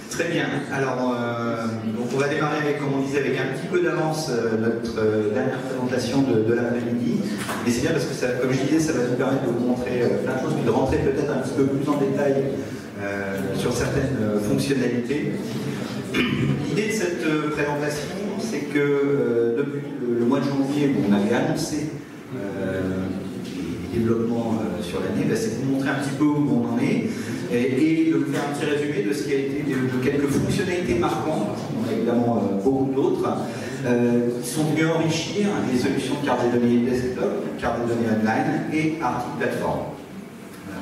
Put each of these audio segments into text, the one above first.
Très bien. Alors, donc on va démarrer avec, comme on disait, avec un petit peu d'avance notre dernière présentation de l'après-midi. Mais c'est bien parce que, ça, comme je disais, ça va nous permettre de vous montrer plein de choses, mais de rentrer peut-être un petit peu plus en détail sur certaines fonctionnalités. L'idée de cette présentation, c'est que depuis le mois de janvier, où on avait annoncé les développements sur l'année, c'est de vous montrer un petit peu où on en est. Et de vous faire un petit résumé de ce qui a été de quelques fonctionnalités marquantes, on a évidemment beaucoup d'autres, qui sont venues enrichir les solutions de carte des données desktop, carte des données online et article plateforme. Voilà.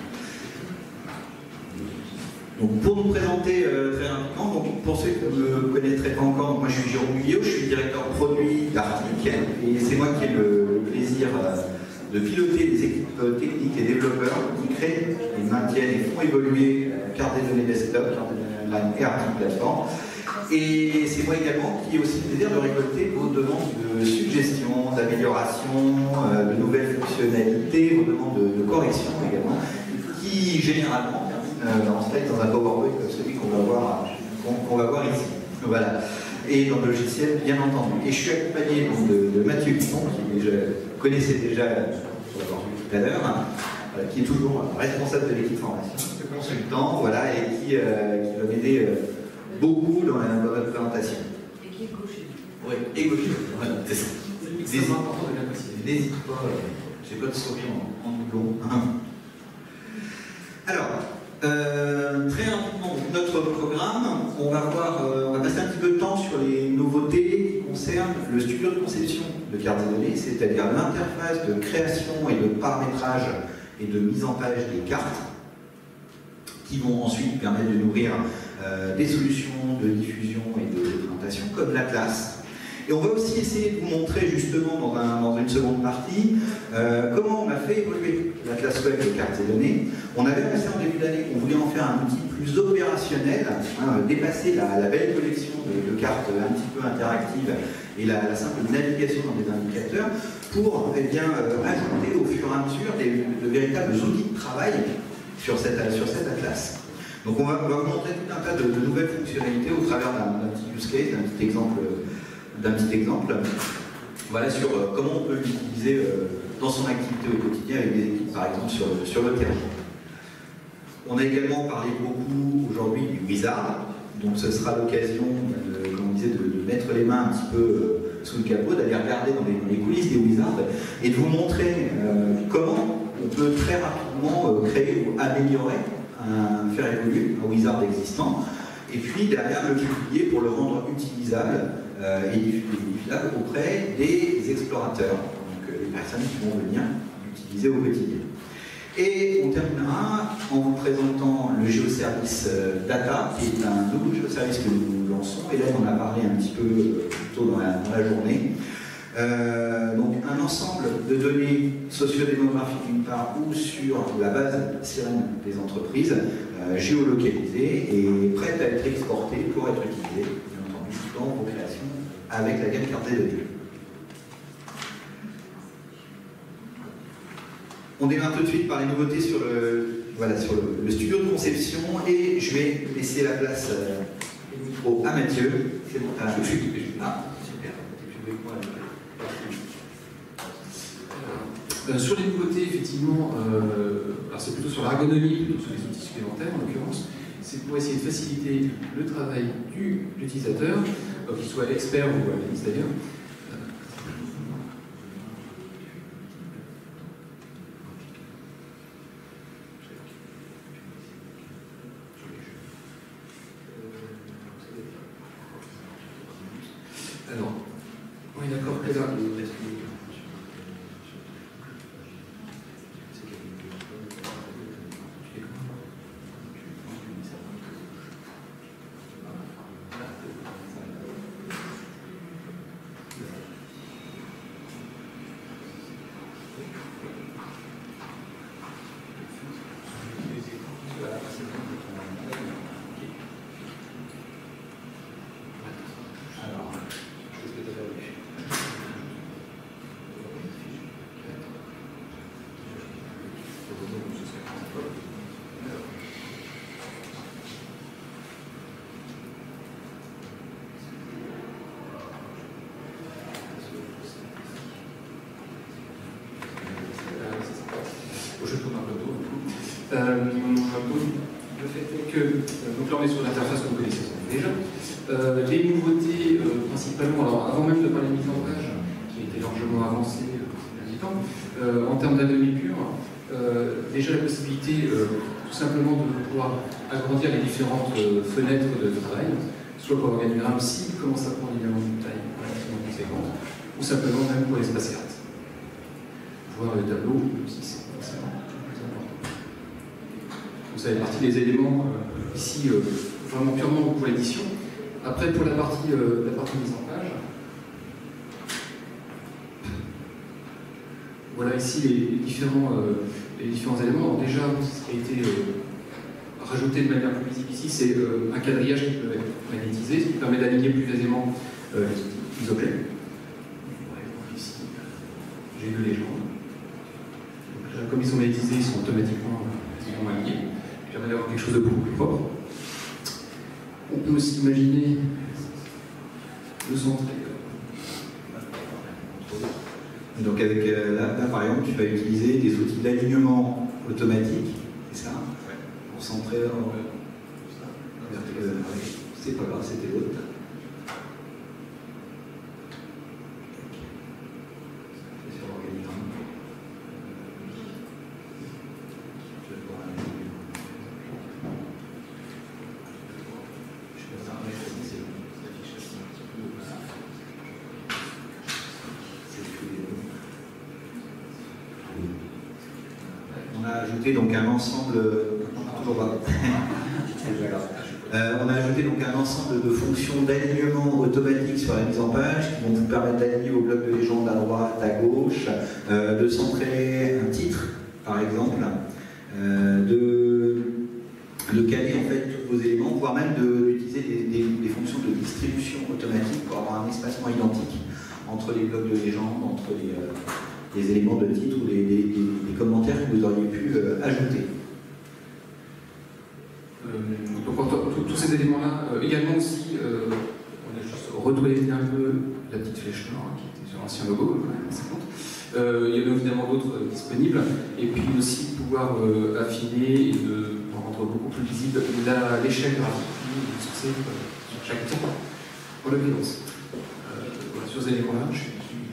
Donc pour nous présenter très rapidement, donc pour ceux qui ne me connaîtraient pas encore, donc moi je suis Jérôme Guyot, je suis directeur produit d'Artic, et c'est moi qui ai le plaisir de piloter des équipes techniques et développeurs qui créent et maintiennent et font évoluer carte des données desktop, carte des données online et article plateforme. Et c'est moi également qui ai aussi le plaisir de récolter vos demandes de suggestions, d'amélioration, de nouvelles fonctionnalités, vos demandes de correction également, qui généralement terminent en slide dans un PowerPoint comme celui qu'on va voir ici. Voilà. Et dans le logiciel, bien entendu. Et je suis accompagné donc, de Mathieu Guisson, qui connaissait déjà tout à l'heure, qui est toujours responsable de l'équipe formation, consultant, voilà, et qui va m'aider beaucoup dans notre présentation. Et qui est gaucher. Oui, et gaucher. Voilà, c'est ça. C'est important de bien préciser. N'hésite pas, j'ai pas de sourire en doublon. Alors, très rapidement, notre programme, on va passer un petit peu de temps sur les nouveautés qui concernent le studio de conception de carte des données, c'est-à-dire l'interface de création et de paramétrage et de mise en page des cartes, qui vont ensuite permettre de nourrir des solutions de diffusion et de présentation comme l'Atlas. Et on va aussi essayer de vous montrer justement dans une seconde partie comment on a fait évoluer l'Atlas Web de cartes et données. On avait pensé en début d'année qu'on voulait en faire un outil plus opérationnel, dépasser la belle collection de cartes un petit peu interactives et la simple navigation dans des indicateurs pour ajouter au fur et à mesure de véritables outils de travail sur cet Atlas. Donc on va vous montrer tout un tas de nouvelles fonctionnalités au travers d'un petit use case, d'un petit exemple, voilà, sur comment on peut l'utiliser dans son activité au quotidien avec des équipes, par exemple, sur le terrain. On a également parlé beaucoup aujourd'hui du Wizard, donc ce sera l'occasion, comme on disait, de mettre les mains un petit peu sous le capot, d'aller regarder dans les coulisses des Wizards et de vous montrer comment on peut très rapidement créer ou améliorer, faire évoluer un Wizard existant, et puis derrière le publier pour le rendre utilisable et diffusable auprès des explorateurs, donc les personnes qui vont venir l'utiliser au quotidien. Et on terminera en vous présentant le géoservice Data, qui est un nouveau géoservice que nous lançons, et là on en a parlé un petit peu plus tôt dans la journée. Donc un ensemble de données sociodémographiques d'une part ou sur la base sirène des entreprises géolocalisées et prêtes à être exportées pour être utilisées, bien entendu, dans vos créations avec la gamme carte des données. On démarre tout de suite par les nouveautés sur le studio de conception et je vais laisser la place au micro à Mathieu. C'est bon, super. Sur les nouveautés, effectivement, alors c'est plutôt sur l'ergonomie, plutôt sur les outils supplémentaires en l'occurrence, c'est pour essayer de faciliter le travail de l'utilisateur, qu'il soit expert ou analyste d'ailleurs. Alors, on est d'accord que là, je tourne un peu tôt. Le fait est que, donc là on est sur l'interface que vous connaissez déjà. Les nouveautés, principalement, alors avant même de parler de mise en page, qui a été largement avancée ces derniers temps, en termes d'anatomie pure, déjà la possibilité tout simplement de pouvoir agrandir les différentes fenêtres de travail, soit pour l'organigramme s'il commence à prendre évidemment une taille relativement conséquente, ou simplement même pour l'espace carte. Voir le tableau, si c'est forcément plus important. Donc ça fait partie des éléments ici vraiment purement pour l'édition. Après pour la partie mise en page, voilà ici les différents éléments. Alors déjà, ce qui a été rajouté de manière plus visible ici, c'est un quadrillage qui peut être magnétisé, ce qui permet d'aligner plus aisément les objets. Ici, j'ai deux légendes. Comme ils sont magnétisés, ils sont automatiquement alignés, ce qui permet d'avoir quelque chose de beaucoup plus propre. On peut aussi imaginer le centrer. Donc avec là, par exemple, tu vas utiliser des outils d'alignement automatique, c'est ça, pour centrer c'est pas grave, c'était l'autre. Sur l'organigramme. On a ajouté donc un ensemble, on a ajouté donc un ensemble de fonctions d'alignement automatique sur la mise en page qui vont vous permettre d'aligner vos blocs de légende à droite, à gauche, de centrer un titre par exemple, de caler en fait tous vos éléments, voire même d'utiliser des fonctions de distribution automatique pour avoir un espacement identique entre les blocs de légende, entre les éléments de titre ou les commentaires que vous auriez pu ajouter. Donc tous ces éléments-là, également aussi, on a juste retoiletté un peu la petite flèche noire qui était sur l'ancien logo, il y en a évidemment d'autres disponibles, et puis aussi pouvoir affiner et de rendre beaucoup plus visible l'échelle graphique sur chaque type pour la violence. Voilà, sur ces éléments-là, je suis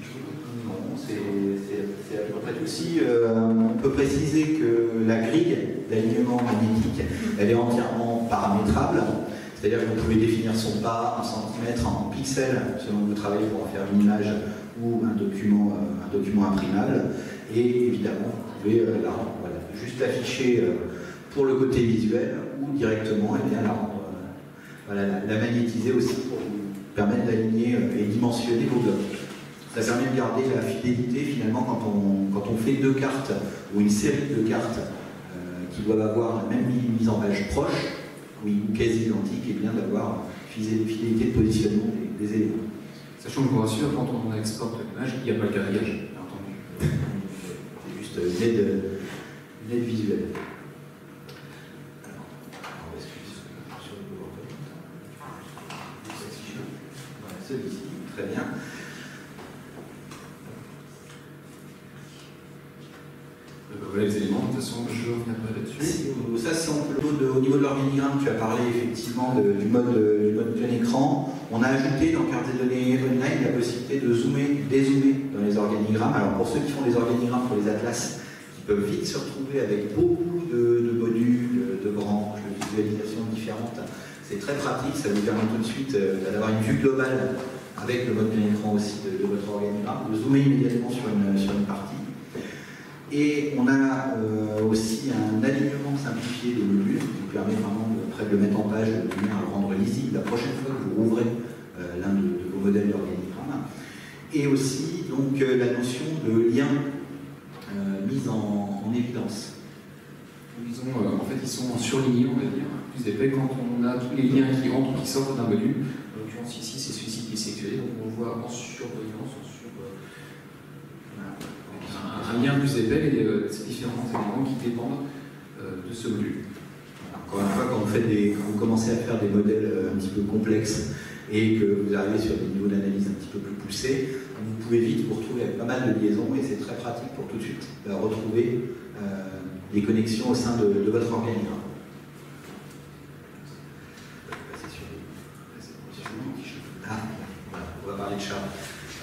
c'est à peu près tout. Aussi, on peut préciser que la grille d'alignement magnétique, elle est entièrement paramétrable, c'est-à-dire que vous pouvez définir son pas en centimètres, en pixels, selon que vous travaillez pour en faire une image ou un document imprimable, et évidemment, vous pouvez juste l'afficher pour le côté visuel ou directement la magnétiser aussi pour vous permettre d'aligner et dimensionner vos blocs. Ça permet de garder la fidélité finalement quand on fait deux cartes ou une série de cartes qui doivent avoir la même mise en page proche, ou quasi identique, et bien d'avoir fidélité de positionnement des éléments. Sachant que je vous rassure, quand on exporte l'image, il n'y a pas le quadrillage, bien entendu. C'est juste une aide visuelle. Celui-ci, très bien. Voilà les éléments, de toute façon je ne reviens pas là-dessus. Ça c'est au niveau de l'organigramme, tu as parlé effectivement du mode plein écran. On a ajouté dans Cartes et données online la possibilité de zoomer, dézoomer dans les organigrammes. Alors pour ceux qui font des organigrammes pour les atlas, qui peuvent vite se retrouver avec beaucoup de modules, de branches, de visualisations différentes, c'est très pratique, ça vous permet tout de suite d'avoir une vue globale avec le mode plein écran aussi de votre organigramme, de zoomer immédiatement sur une partie. Et on a aussi un alignement simplifié des modules qui vous permet vraiment, après de le mettre en page, de venir à le rendre lisible la prochaine fois que vous rouvrez l'un de vos modèles d'organigramme. Et aussi donc, la notion de lien mise en évidence. En fait, ils sont surlignés, on va dire, plus épais quand on a tous les liens qui rentrent ou qui sortent d'un module. En l'occurrence, ici, c'est celui-ci qui est sélectionné, donc on voit en surbrillance, un lien plus épais et ces différents éléments qui dépendent de ce module. Encore une fois, quand vous commencez à faire des modèles un petit peu complexes et que vous arrivez sur des niveaux d'analyse un petit peu plus poussés, vous pouvez vite vous retrouver avec pas mal de liaisons et c'est très pratique pour tout de suite retrouver les connexions au sein de votre organigramme. Ah, voilà, on va parler de chat.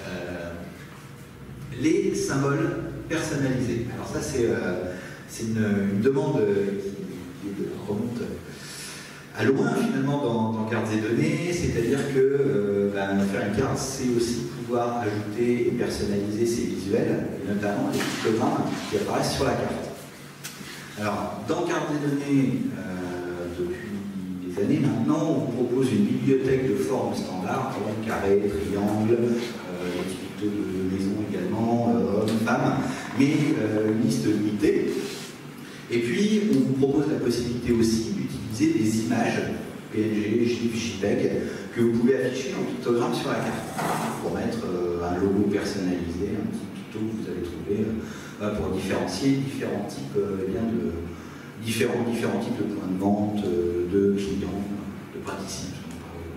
Les symboles personnalisés. Alors ça, c'est une demande qui remonte à loin finalement dans cartes et données, c'est-à-dire que faire une carte, c'est aussi pouvoir ajouter et personnaliser ses visuels, et notamment les pictogrammes qui apparaissent sur la carte. Alors, dans cartes et données, depuis des années maintenant, on vous propose une bibliothèque de formes standards, carré, triangle, des petits pictos de maison également, hommes, femmes, mais une liste limitée. Et puis, on vous propose la possibilité aussi d'utiliser des images PNG, GIF, JPEG que vous pouvez afficher en pictogramme sur la carte pour mettre un logo personnalisé, un petit picto que vous avez trouvé pour différencier différents types différents types de points de vente, de clients, de participants.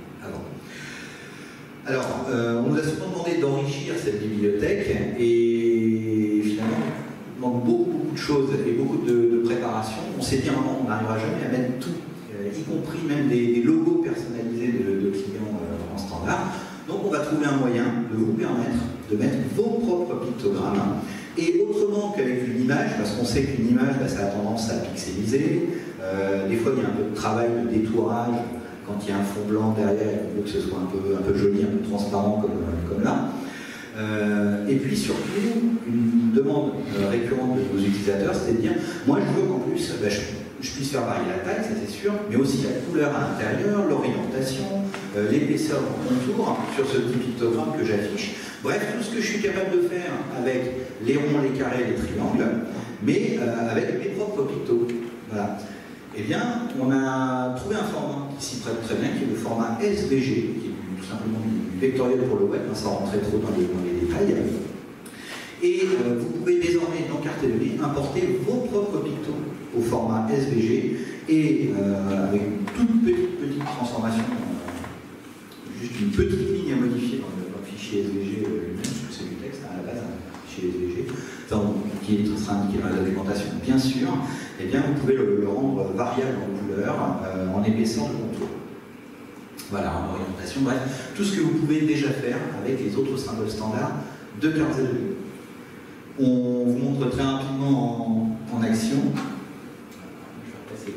Alors, on nous a souvent demandé d'enrichir cette bibliothèque et finalement, il manque beaucoup de choses et beaucoup de préparation. On s'est dit à un moment, on n'arrivera jamais à mettre tout, y compris même des logos personnalisés de clients en standard. Donc on va trouver un moyen de vous permettre de mettre vos propres pictogrammes et autrement qu'avec une image, parce qu'on sait qu'une image, ça a tendance à pixeliser. Des fois, il y a un peu de travail de détourage quand il y a un fond blanc derrière, il faut que ce soit un peu joli, un peu transparent comme là. Et puis surtout, une demande récurrente de nos utilisateurs, c'est de dire, moi je veux qu'en plus, je puisse faire varier la taille, ça c'est sûr, mais aussi la couleur à l'intérieur, l'orientation, l'épaisseur en contour sur ce petit pictogramme que j'affiche. Bref, tout ce que je suis capable de faire avec les ronds, les carrés, les triangles, mais avec mes propres pictos. Voilà. Eh bien, on a trouvé un format qui s'y prête très bien, qui est le format SVG, qui est tout simplement du vectoriel pour le web, sans rentrer trop dans les détails. Et vous pouvez désormais, dans Cartes et Données, importer vos propres pictos au format SVG et avec une toute petite transformation, juste une petite ligne à modifier dans le fichier SVG lui-même, parce que c'est du texte à la base, un fichier SVG, qui sera indiqué dans la documentation, bien sûr. Eh bien, vous pouvez le rendre variable en couleur, en épaisseur de contour. Voilà, en orientation, bref, tout ce que vous pouvez déjà faire avec les autres symboles standards de cartes et données. On vous montre très rapidement en action. Je vais repasser.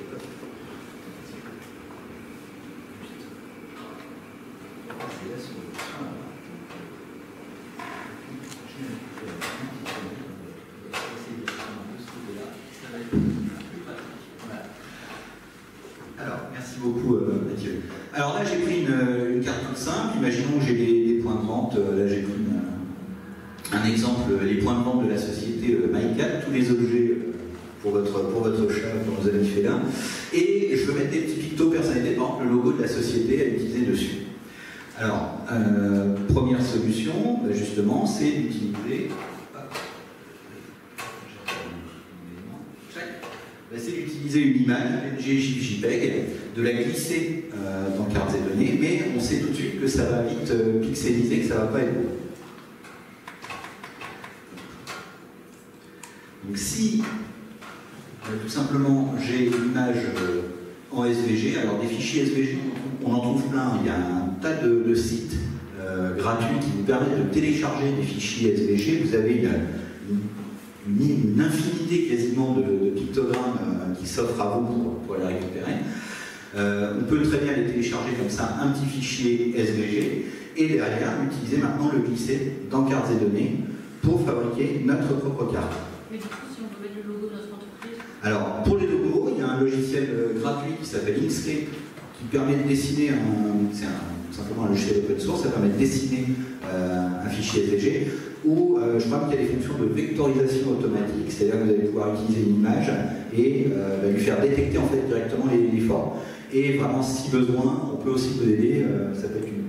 Alors, merci beaucoup Mathieu. Alors là, j'ai pris une carte toute simple. Imaginons que j'ai des points de vente. Là, j'ai pris un exemple, les points de vente de la société MyCat, tous les objets pour votre chat, pour nos amis félins. Et je veux mettre des petits pictos personnalisés, par exemple le logo de la société à utiliser dessus. Alors, première solution, justement, c'est d'utiliser... c'est d'utiliser une image, PNG, GIF, JPEG, de la glisser dans cartes et données, mais on sait tout de suite que ça va vite pixeliser, que ça ne va pas être beau. Donc si, tout simplement, j'ai une image en SVG, alors des fichiers SVG, on en trouve plein, il y a un tas de sites gratuits qui vous permettent de télécharger des fichiers SVG, vous avez une infinité quasiment de pictogrammes qui s'offrent à vous pour les récupérer. On peut très bien les télécharger comme ça, un petit fichier SVG, et derrière, utiliser maintenant le glisser dans cartes et données pour fabriquer notre propre carte. Mais du coup, si on veut mettre le logo de notre entreprise? Alors, pour les logos, il y a un logiciel gratuit qui s'appelle Inkscape qui permet de dessiner, c'est simplement un logiciel open source, ça permet de dessiner un fichier SVG, où je crois qu'il y a des fonctions de vectorisation automatique, c'est-à-dire que vous allez pouvoir utiliser une image et lui faire détecter en fait directement les formes. Et vraiment, si besoin, on peut aussi vous aider, ça peut être un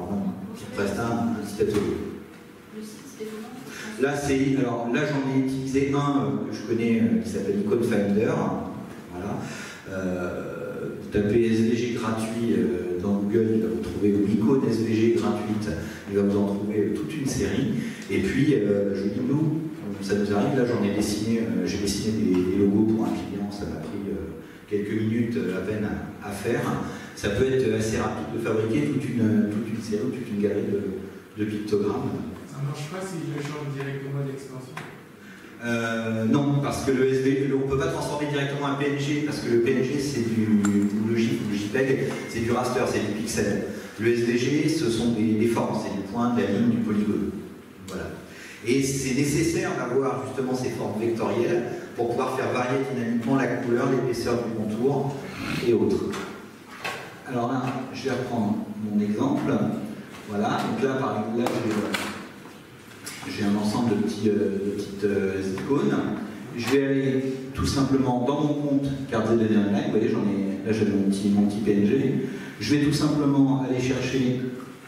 petit atelier. Le site, c'était comment? Là, j'en ai utilisé un que je connais qui s'appelle Icon Finder. Voilà. vous tapez SVG gratuit dans Google, il va vous trouver une icône SVG gratuite, il va vous en trouver toute une série. Et puis, je dis nous, ça nous arrive, là j'en ai dessiné, j'ai dessiné des logos pour un client, ça m'a pris quelques minutes à peine à faire. Ça peut être assez rapide de fabriquer toute une série, toute une galerie de pictogrammes. Ça ne marche pas si je change directement d'extension? Non, parce que le SVG, on ne peut pas transformer directement un PNG, parce que le PNG c'est le GIF ou le JPEG, c'est du raster, c'est du pixel. Le SVG, ce sont des formes, c'est du point, de la ligne, du polygone. Voilà. Et c'est nécessaire d'avoir justement ces formes vectorielles pour pouvoir faire varier dynamiquement la couleur, l'épaisseur du contour et autres. Alors là, je vais reprendre mon exemple. Voilà, donc là, par exemple, là, j'ai un ensemble de petites icônes. Je vais aller tout simplement dans mon compte carte ZDD Online. Vous voyez, là j'ai mon petit PNG. Je vais tout simplement aller chercher,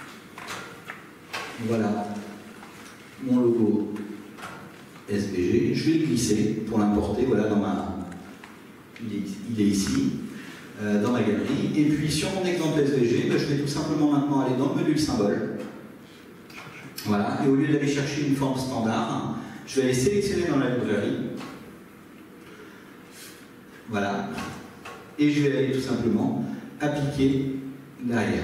voilà, mon logo SVG. Je vais le glisser pour l'importer. Voilà, il est ici, dans ma galerie. Et puis sur mon exemple SVG, je vais tout simplement maintenant aller dans le module symbole. Voilà, et au lieu d'aller chercher une forme standard, je vais aller sélectionner dans la librairie. Voilà. Et je vais aller tout simplement appliquer derrière.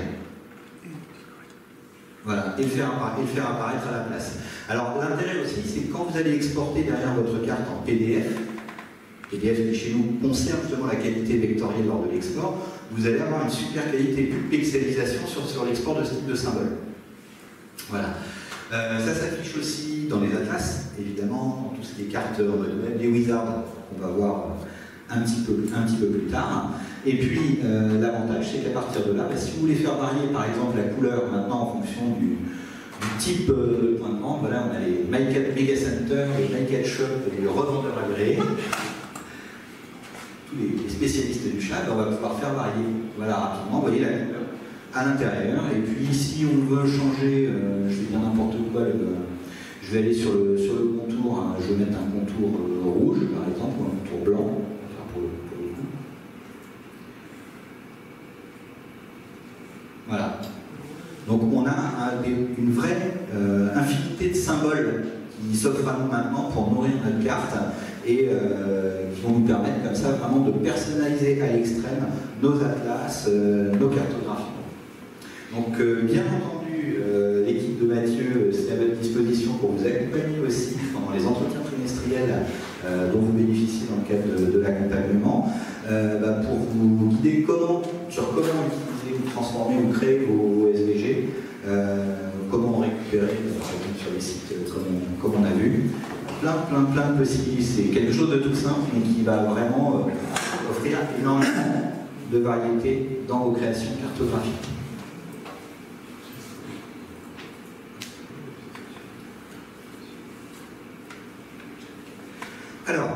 Voilà, et le faire apparaître à la place. Alors l'intérêt aussi, c'est que quand vous allez exporter derrière votre carte en PDF qui chez nous conserve justement la qualité vectorielle lors de l'export, vous allez avoir une super qualité de pixelisation sur l'export de ce type de symbole. Voilà. Ça s'affiche aussi dans les atlas, évidemment, dans tout ce qui est cartes en mode web, les wizards qu'on va voir un petit peu plus tard. Et puis l'avantage, c'est qu'à partir de là, si vous voulez faire varier par exemple la couleur maintenant en fonction du type de point de vente, voilà, on a les Mega Center, les Mega Shop, les revendeurs agréés, tous les spécialistes du chat, on va pouvoir faire varier, voilà, rapidement, vous voyez la couleur à l'intérieur. Et puis si on veut changer, je vais dire n'importe quoi, je vais aller sur le contour, hein, je vais mettre un contour rouge par exemple, ou un contour blanc, pour le coup. Voilà. Donc on a une vraie infinité de symboles qui s'offrent à nous maintenant pour nourrir notre carte et qui vont nous permettre comme ça vraiment de personnaliser à l'extrême nos atlas, nos cartographies. Donc bien entendu, l'équipe de Mathieu c'est à votre disposition pour vous accompagner aussi pendant les entretiens trimestriels dont vous bénéficiez dans le cadre de l'accompagnement, pour vous guider sur comment utiliser ou transformer ou créer vos SVG, comment récupérer par exemple sur les sites comme on a vu. Plein de possibilités. C'est quelque chose de tout simple mais qui va vraiment offrir énormément de variété dans vos créations cartographiques. Alors,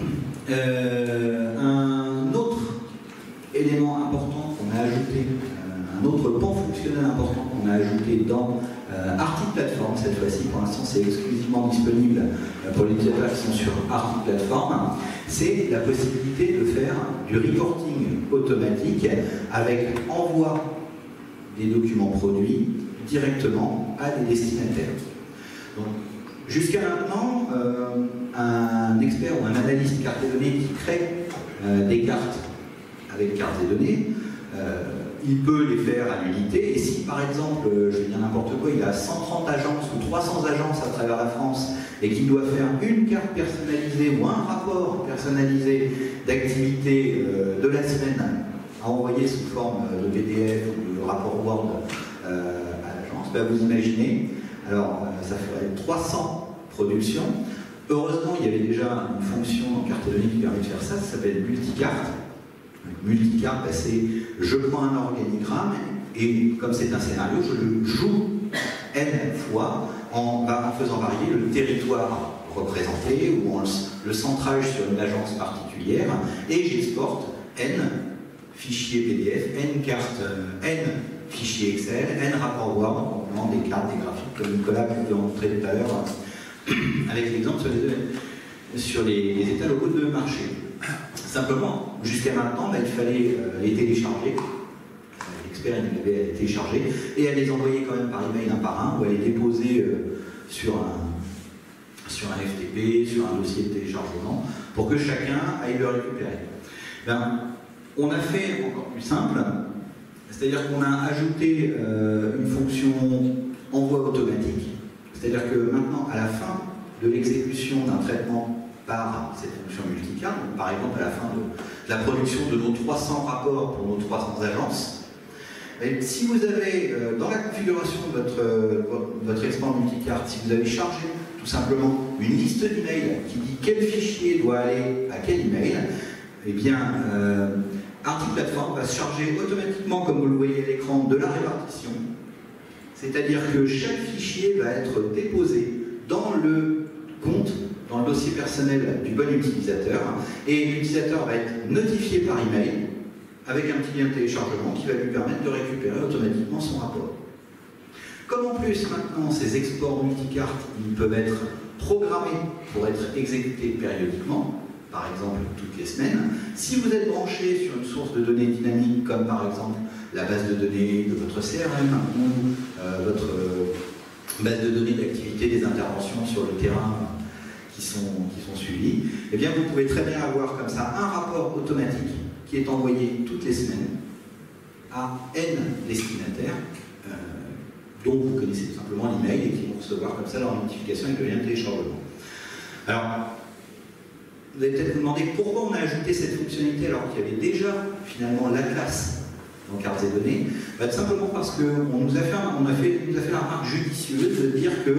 un autre élément important qu'on a ajouté, un autre pan fonctionnel important qu'on a ajouté dans Arctic Platform, cette fois-ci, pour l'instant c'est exclusivement disponible pour les utilisateurs qui sont sur Arctic Platform, c'est la possibilité de faire du reporting automatique avec envoi des documents produits directement à des destinataires. Donc, jusqu'à maintenant, un expert ou un analyste carte et données qui crée des cartes avec carte et données, il peut les faire à l'unité, et si par exemple, je vais dire n'importe quoi, il a 130 agences ou 300 agences à travers la France et qu'il doit faire une carte personnalisée ou un rapport personnalisé d'activité de la semaine à envoyer sous forme de PDF ou de rapport Word à l'agence, vous imaginez, alors ça ferait 300 productions. Heureusement, il y avait déjà une fonction en carte et données qui permet de faire ça, ça s'appelle multicarte. Multicarte, c'est je prends un organigramme et comme c'est un scénario, je le joue n fois en faisant varier le territoire représenté ou en le centrage sur une agence particulière et j'exporte n fichiers PDF, n cartes, n fichiers Excel, n rapports Word en complément des cartes, des graphiques, comme Nicolas vous l'a montré tout à l'heure avec l'exemple sur les états locaux de marché. Simplement, jusqu'à maintenant, il fallait les télécharger. L'expert il devait les télécharger et à les envoyer quand même par email un par un ou à les déposer sur un FTP, sur un dossier de téléchargement pour que chacun aille le récupérer. Ben, on a fait encore plus simple, c'est-à-dire qu'on a ajouté une fonction envoi automatique, c'est-à-dire que maintenant, à la fin de l'exécution d'un traitement par cette fonction multicarte, donc par exemple à la fin de la production de nos 300 rapports pour nos 300 agences, et si vous avez, dans la configuration de votre export multicarte, si vous avez chargé tout simplement une liste d'emails qui dit quel fichier doit aller à quel email, eh bien, Arctic Platform va se charger automatiquement, comme vous le voyez à l'écran, de la répartition. C'est-à-dire que chaque fichier va être déposé dans le compte, dans le dossier personnel du bon utilisateur, et l'utilisateur va être notifié par email avec un petit lien de téléchargement qui va lui permettre de récupérer automatiquement son rapport. Comme en plus maintenant ces exports multicartes ils peuvent être programmés pour être exécutés périodiquement, par exemple toutes les semaines, si vous êtes branché sur une source de données dynamique comme par exemple la base de données de votre CRM ou votre base de données d'activité des interventions sur le terrain qui sont suivies, eh bien vous pouvez très bien avoir comme ça un rapport automatique qui est envoyé toutes les semaines à N destinataires dont vous connaissez tout simplement l'email et qui vont recevoir comme ça leur notification avec le lien de téléchargement. Alors, vous allez peut-être vous demander pourquoi on a ajouté cette fonctionnalité alors qu'il y avait déjà finalement la classe dans cartes et données. Bah, tout simplement parce qu'on nous a fait la remarque judicieuse de dire que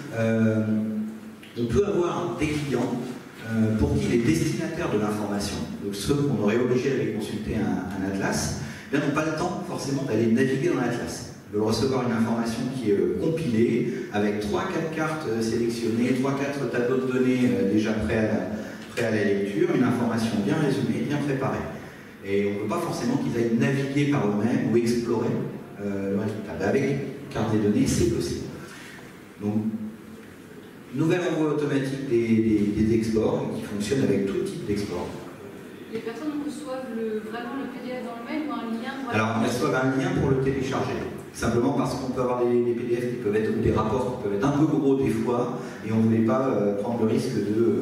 on peut avoir des clients pour qui les destinataires de l'information, donc ceux qu'on aurait obligé d'aller consulter un atlas, n'ont pas le temps forcément d'aller naviguer dans l'atlas. Ils veulent recevoir une information qui est compilée avec 3-4 cartes sélectionnées, 3-4 tableaux de données déjà prêts à la lecture, une information bien résumée, bien préparée. Et on ne veut pas forcément qu'ils aillent naviguer par eux-mêmes ou explorer le résultat. Avec carte des données, c'est possible. Donc, nouvel envoi automatique des exports qui fonctionne avec tout type d'export. Les personnes reçoivent vraiment le PDF dans le mail ou un lien pour... Alors, on reçoit un lien pour le télécharger. Simplement parce qu'on peut avoir des PDF qui peuvent être, ou des rapports qui peuvent être un peu gros des fois, et on ne voulait pas prendre le risque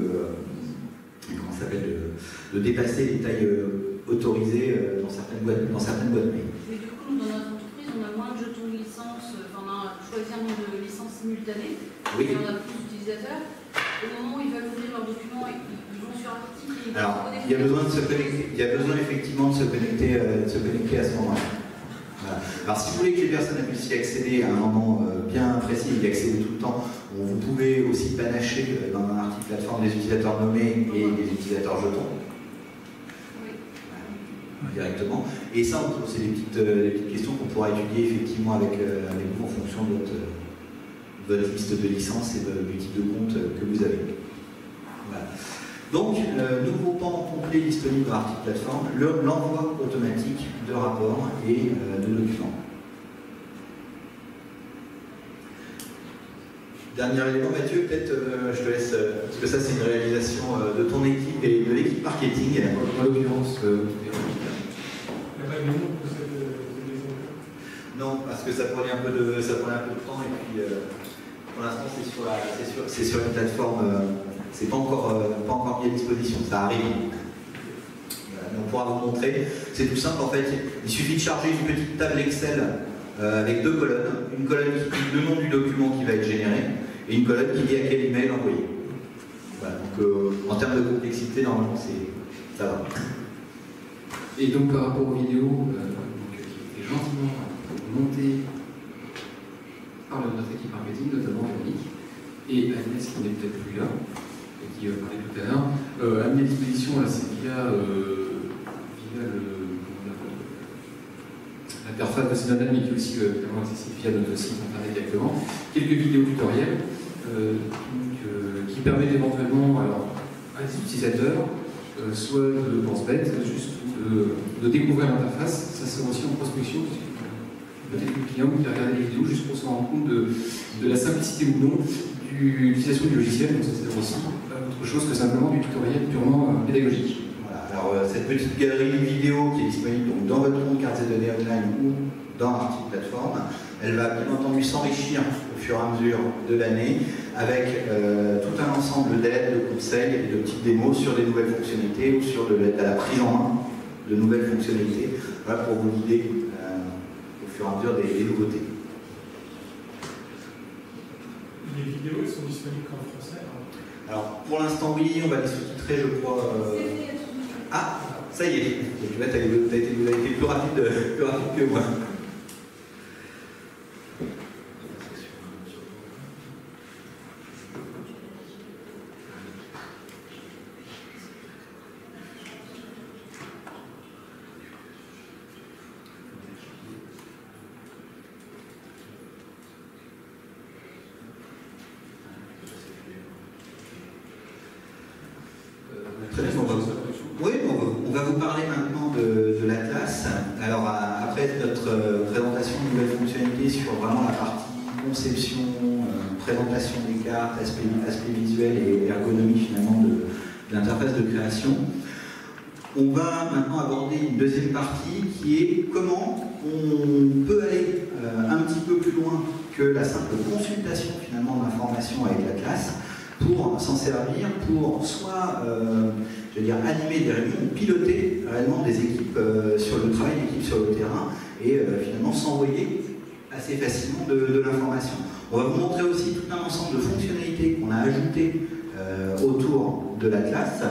de dépasser les tailles autorisées dans certaines boîtes mail. Mais du coup, dans notre entreprise, on a moins de jetons de licence, on a choisi un nombre de licences simultanées, oui. Et on a plus d'utilisateurs. Au moment où ils veulent ouvrir leurs documents, ils vont sur Arctic et ils vont... Alors, il y a besoin de se connecter, effectivement de se connecter à ce moment-là. Voilà. Alors si vous voulez que les personnes puissent y accéder à un moment bien précis et y accéder tout le temps, vous pouvez aussi panacher dans un Arctic Platform des utilisateurs nommés et des utilisateurs jetons. Oui. Voilà. Directement. Et ça, c'est des petites questions qu'on pourra étudier effectivement avec vous en fonction de votre liste de licences et du type de compte que vous avez. Voilà. Donc, nouveau pan complet disponible dans Arctic Platform, l'envoi automatique de rapports et de documents. Dernier élément, Mathieu, peut-être je te laisse, parce que ça c'est une réalisation de ton équipe et de l'équipe marketing. En l'occurrence, il n'y a pas de nom pour cette maison? Non, parce que ça prenait un peu de temps et puis pour l'instant c'est sur une plateforme. C'est pas encore mis à disposition, ça arrive. Voilà, on pourra vous montrer. C'est tout simple en fait, il suffit de charger une petite table Excel avec deux colonnes. Une colonne qui dit le nom du document qui va être généré et une colonne qui dit à quel email envoyer. Voilà, donc en termes de complexité, normalement ça va. Et donc par rapport aux vidéos qui étaient gentiment montées par notre équipe marketing, notamment Véronique, et Agnès qui n'est peut-être plus là, qui parlait tout à l'heure, a mis à disposition, c'est via l'interface de Synonym, mais qui est aussi accessible via notre site internet directement, quelques vidéos tutoriels qui permettent éventuellement à des utilisateurs soit de pense bête, juste de découvrir l'interface. Ça sert aussi en prospection, peut-être le client qui va regarder les vidéos juste pour se rendre compte de la simplicité ou non de l'utilisation du logiciel, donc ça c'est aussi autre chose que simplement du tutoriel purement pédagogique. Voilà, alors cette petite galerie vidéo qui est disponible donc, dans votre compte carte et données online ou dans Arctic Plateforme. Elle va bien entendu s'enrichir au fur et à mesure de l'année avec tout un ensemble d'aides, de conseils et de petites démos sur des nouvelles fonctionnalités ou sur l'aide à la prise en main de nouvelles fonctionnalités, voilà, pour vous guider au fur et à mesure des nouveautés. Les vidéos, elles sont disponibles qu'en français? Alors, pour l'instant, oui, on va les sous-titrer, je crois. Ah, ça y est. Tu vois, vous avez été plus rapide que moi. On va vous parler maintenant de l'Atlas. Alors après notre présentation de nouvelles fonctionnalités sur vraiment la partie conception, présentation des cartes, aspect visuel et ergonomie finalement de l'interface de création, on va maintenant aborder une deuxième partie qui est comment on peut aller un petit peu plus loin que la simple consultation finalement de l'information avec l'Atlas pour s'en servir, pour soit je veux dire, animer des réunions, piloter réellement des équipes sur le travail d'équipe sur le terrain et finalement s'envoyer assez facilement de l'information. On va vous montrer aussi tout un ensemble de fonctionnalités qu'on a ajoutées autour de l'Atlas.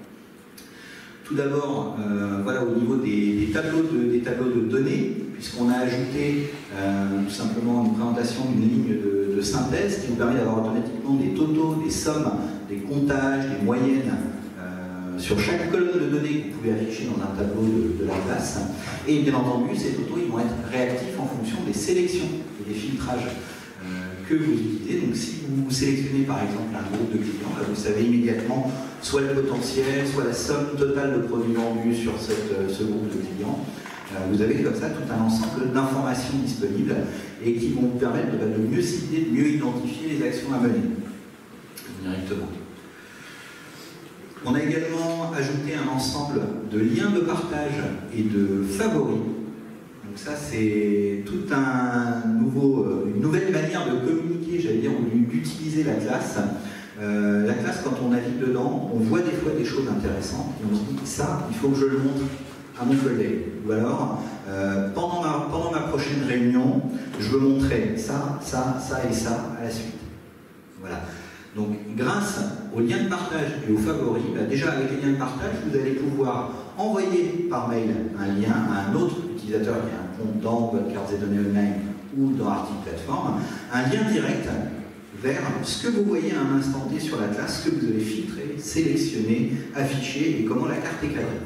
Tout d'abord, voilà, au niveau des tableaux de données, puisqu'on a ajouté tout simplement une présentation d'une ligne de synthèse qui nous permet d'avoir automatiquement des totaux, des sommes, des comptages, des moyennes sur chaque colonne de données que vous pouvez afficher dans un tableau de l'Atlas. Et bien entendu, ces totaux ils vont être réactifs en fonction des sélections et des filtrages que vous utilisez. Donc si vous sélectionnez par exemple un groupe de clients, là, vous savez immédiatement soit le potentiel, soit la somme totale de produits vendus sur ce groupe de clients. Vous avez comme ça tout un ensemble d'informations disponibles et qui vont vous permettre de mieux cibler, de mieux identifier les actions à mener directement. On a également ajouté un ensemble de liens de partage et de favoris. Donc ça, c'est tout une nouvelle manière de communiquer, j'allais dire, d'utiliser l'Atlas. L'Atlas, quand on navigue dedans, on voit des fois des choses intéressantes et on se dit, ça, il faut que je le montre à mon collègue. Ou alors, pendant ma prochaine réunion, je veux montrer ça, ça, ça et ça à la suite. Voilà. Donc, grâce aux liens de partage et aux favoris, déjà avec les liens de partage, vous allez pouvoir envoyer par mail un lien à un autre utilisateur qui a un compte dans votre carte et données online ou dans Arctic Plateforme, un lien direct vers ce que vous voyez à un instant T sur l'Atlas, ce que vous avez filtré, sélectionné, affiché et comment la carte est cadrée.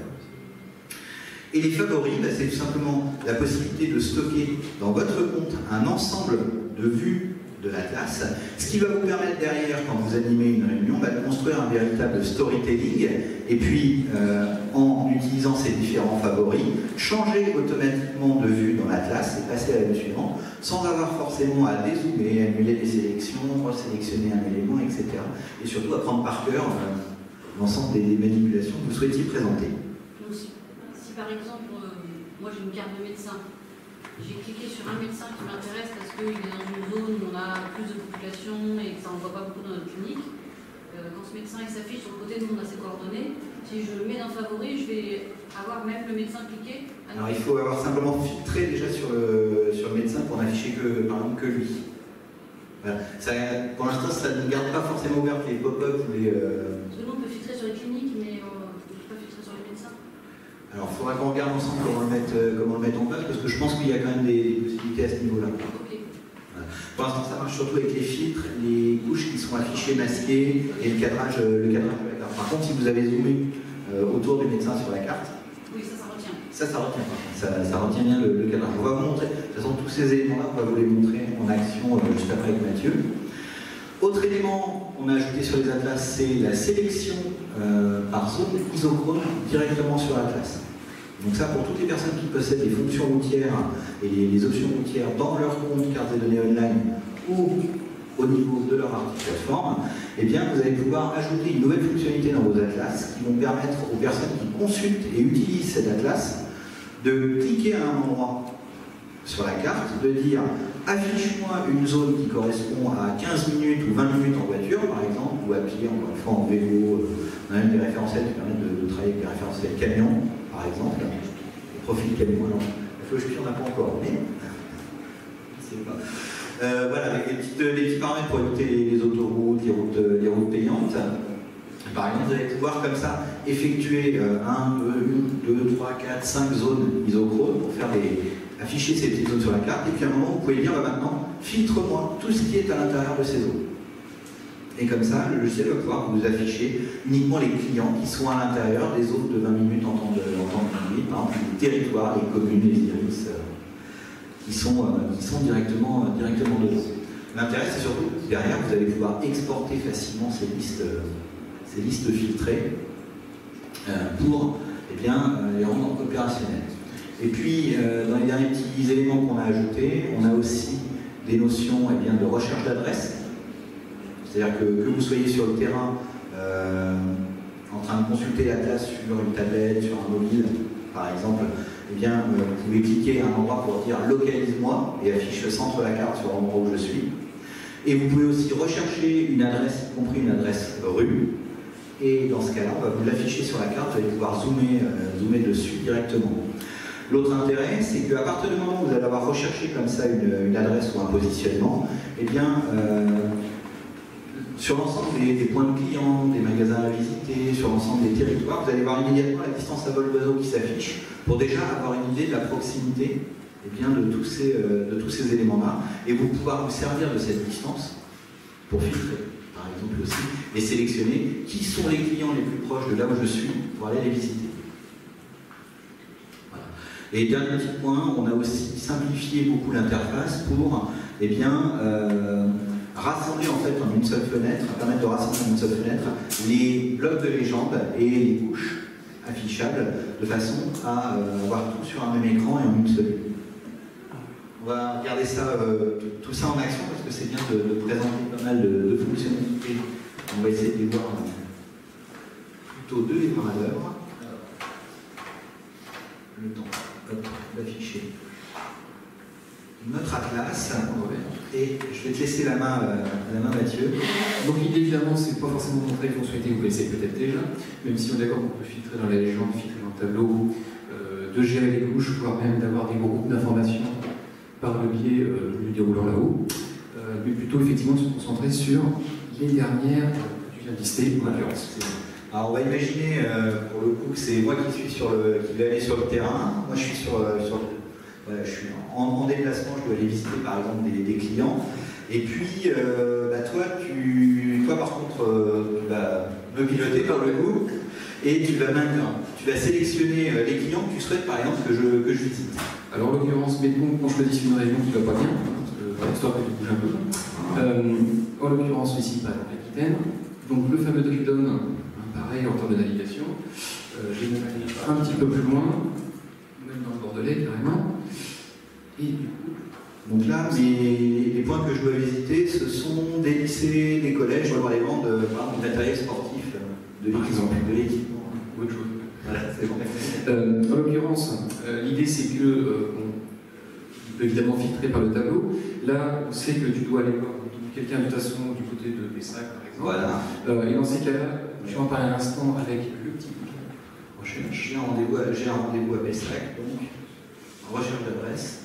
Et les favoris, c'est tout simplement la possibilité de stocker dans votre compte un ensemble de vues de l'Atlas, ce qui va vous permettre derrière, quand vous animez une réunion, de construire un véritable storytelling et puis, en utilisant ces différents favoris, changer automatiquement de vue dans l'Atlas et passer à la vue suivante, sans avoir forcément à dézoomer, annuler des sélections, resélectionner un élément, etc. Et surtout apprendre par cœur l'ensemble des manipulations que vous souhaitiez présenter. Donc, si par exemple, moi j'ai une carte de médecin, j'ai cliqué sur un médecin qui m'intéresse parce qu'il est dans une zone où on a plus de population et que ça n'en voit pas beaucoup dans notre clinique. Quand ce médecin s'affiche sur le côté de on a ses coordonnées, si je le mets dans favori, je vais avoir même le médecin cliqué. Alors il faut avoir simplement filtré déjà sur le médecin pour n'afficher que, par exemple, que lui. Voilà. Ça, pour l'instant, ça ne garde pas forcément ouvert les pop-up ou les... Parce que nous, on peut filtrer sur les cliniques, mais on ne peut pas filtrer sur les médecins. Alors, il faudra qu'on regarde ensemble comment le mettre en place, parce que je pense qu'il y a quand même des possibilités à ce niveau-là. Okay. Voilà. Pour l'instant, ça marche surtout avec les filtres, les couches qui sont affichées, masquées, et le cadrage de la carte. Par contre, si vous avez zoomé autour du médecin sur la carte, oui, ça retient. Ça retient pas. Ça retient bien le cadrage. On va vous montrer, de toute façon, tous ces éléments-là, on va vous les montrer en action juste après avec Mathieu. Autre élément qu'on a ajouté sur les Atlas, c'est la sélection par zone isochrone directement sur l'Atlas. Donc ça, pour toutes les personnes qui possèdent des fonctions routières et les options routières dans leur compte carte et données online ou au niveau de leur article plateforme, eh bien, vous allez pouvoir ajouter une nouvelle fonctionnalité dans vos atlas qui vont permettre aux personnes qui consultent et utilisent cet atlas de cliquer à un endroit sur la carte, de dire affiche-moi une zone qui correspond à 15 minutes ou 20 minutes en voiture, par exemple, ou à pied, encore une fois en vélo. On a même des référentiels qui permettent de travailler avec des référentiels camions, par exemple. Le profil camion, alors, la philosophie, on n'a pas encore, mais voilà, avec des petits paramètres pour éviter les autoroutes, les routes payantes. Par exemple, vous allez pouvoir comme ça effectuer 1, 2, 3, 4, 5 zones isochrones pour faire afficher ces petites zones sur la carte. Et puis à un moment, vous pouvez dire maintenant, filtre-moi tout ce qui est à l'intérieur de ces zones. Et comme ça, le logiciel va pouvoir vous afficher uniquement les clients qui sont à l'intérieur des zones de 20 minutes en temps de conduite, par exemple les territoires, les communes, les iris, qui sont directement dedans. L'intérêt, c'est surtout que derrière, vous allez pouvoir exporter facilement ces listes filtrées pour les rendre opérationnelles. Et puis, dans les derniers petits éléments qu'on a ajoutés, on a aussi des notions de recherche d'adresse. C'est-à-dire que vous soyez sur le terrain en train de consulter l'atlas sur une tablette, sur un mobile, par exemple, vous pouvez cliquer à un endroit pour dire « localise-moi » et affiche centre la carte sur l'endroit où je suis. Et vous pouvez aussi rechercher une adresse, y compris une adresse rue. Et dans ce cas-là, on va vous l'afficher sur la carte, vous allez pouvoir zoomer dessus directement. L'autre intérêt, c'est qu'à partir du moment où vous allez avoir recherché comme ça une adresse ou un positionnement, sur l'ensemble des points de clients, des magasins à visiter, sur l'ensemble des territoires, vous allez voir immédiatement la distance à vol d'oiseau qui s'affiche pour déjà avoir une idée de la proximité de tous ces éléments-là, et vous pouvoir vous servir de cette distance pour filtrer, par exemple aussi, et sélectionner qui sont les clients les plus proches de là où je suis pour aller les visiter. Voilà. Et dernier petit point, on a aussi simplifié beaucoup l'interface pour rassembler en fait en une seule fenêtre, permettre de rassembler en une seule fenêtre les blocs de légende et les couches affichables de façon à avoir tout sur un même écran et en une seule. On va regarder ça, tout ça en action parce que c'est bien de présenter pas mal de fonctionnalités. On va essayer de les voir plutôt de les voir à l'œuvre. Le temps d'afficher notre atlas. Et je vais te laisser la main Mathieu. Donc l'idée évidemment, c'est pas forcément montrer les fonctionnalités que vous connaissez peut-être déjà, même si on est d'accord qu'on peut filtrer dans la légende, filtrer dans le tableau, de gérer les couches, voire même d'avoir des groupes d'informations par le biais du déroulant là-haut, mais plutôt effectivement de se concentrer sur les dernières que tu viens de lister en l'occurrence. Alors on va imaginer pour le coup que c'est moi qui vais aller sur le terrain. Moi je suis je suis en déplacement, je dois aller visiter par exemple des clients. Et puis toi par contre tu vas me piloter par le coup et tu vas sélectionner les clients que tu souhaites par exemple que je visite. Alors en l'occurrence, mettons qu'on choisisse une région qui ne va pas bien, parce que l'histoire peut bouger un peu. En l'occurrence ici, par exemple l'Aquitaine. Donc le fameux drop-down, pareil en termes de navigation. J'ai même allé un petit peu plus loin, même dans le Bordelais carrément. Et du coup, donc là, les points que je dois visiter, ce sont des lycées, des collèges, voire les ventes de matériel sportif, de l'équipement, ou autre chose. Voilà, c'est bon. En l'occurrence, l'idée c'est que on peut évidemment filtrer par le tableau. Là, on sait que tu dois aller voir quelqu'un de toute façon du côté de Pessac, par exemple. Voilà. Et dans ces cas-là, tu en parles à l'instant avec le petit bouton recherche. J'ai un rendez-vous à Pessac, donc recherche d'adresse.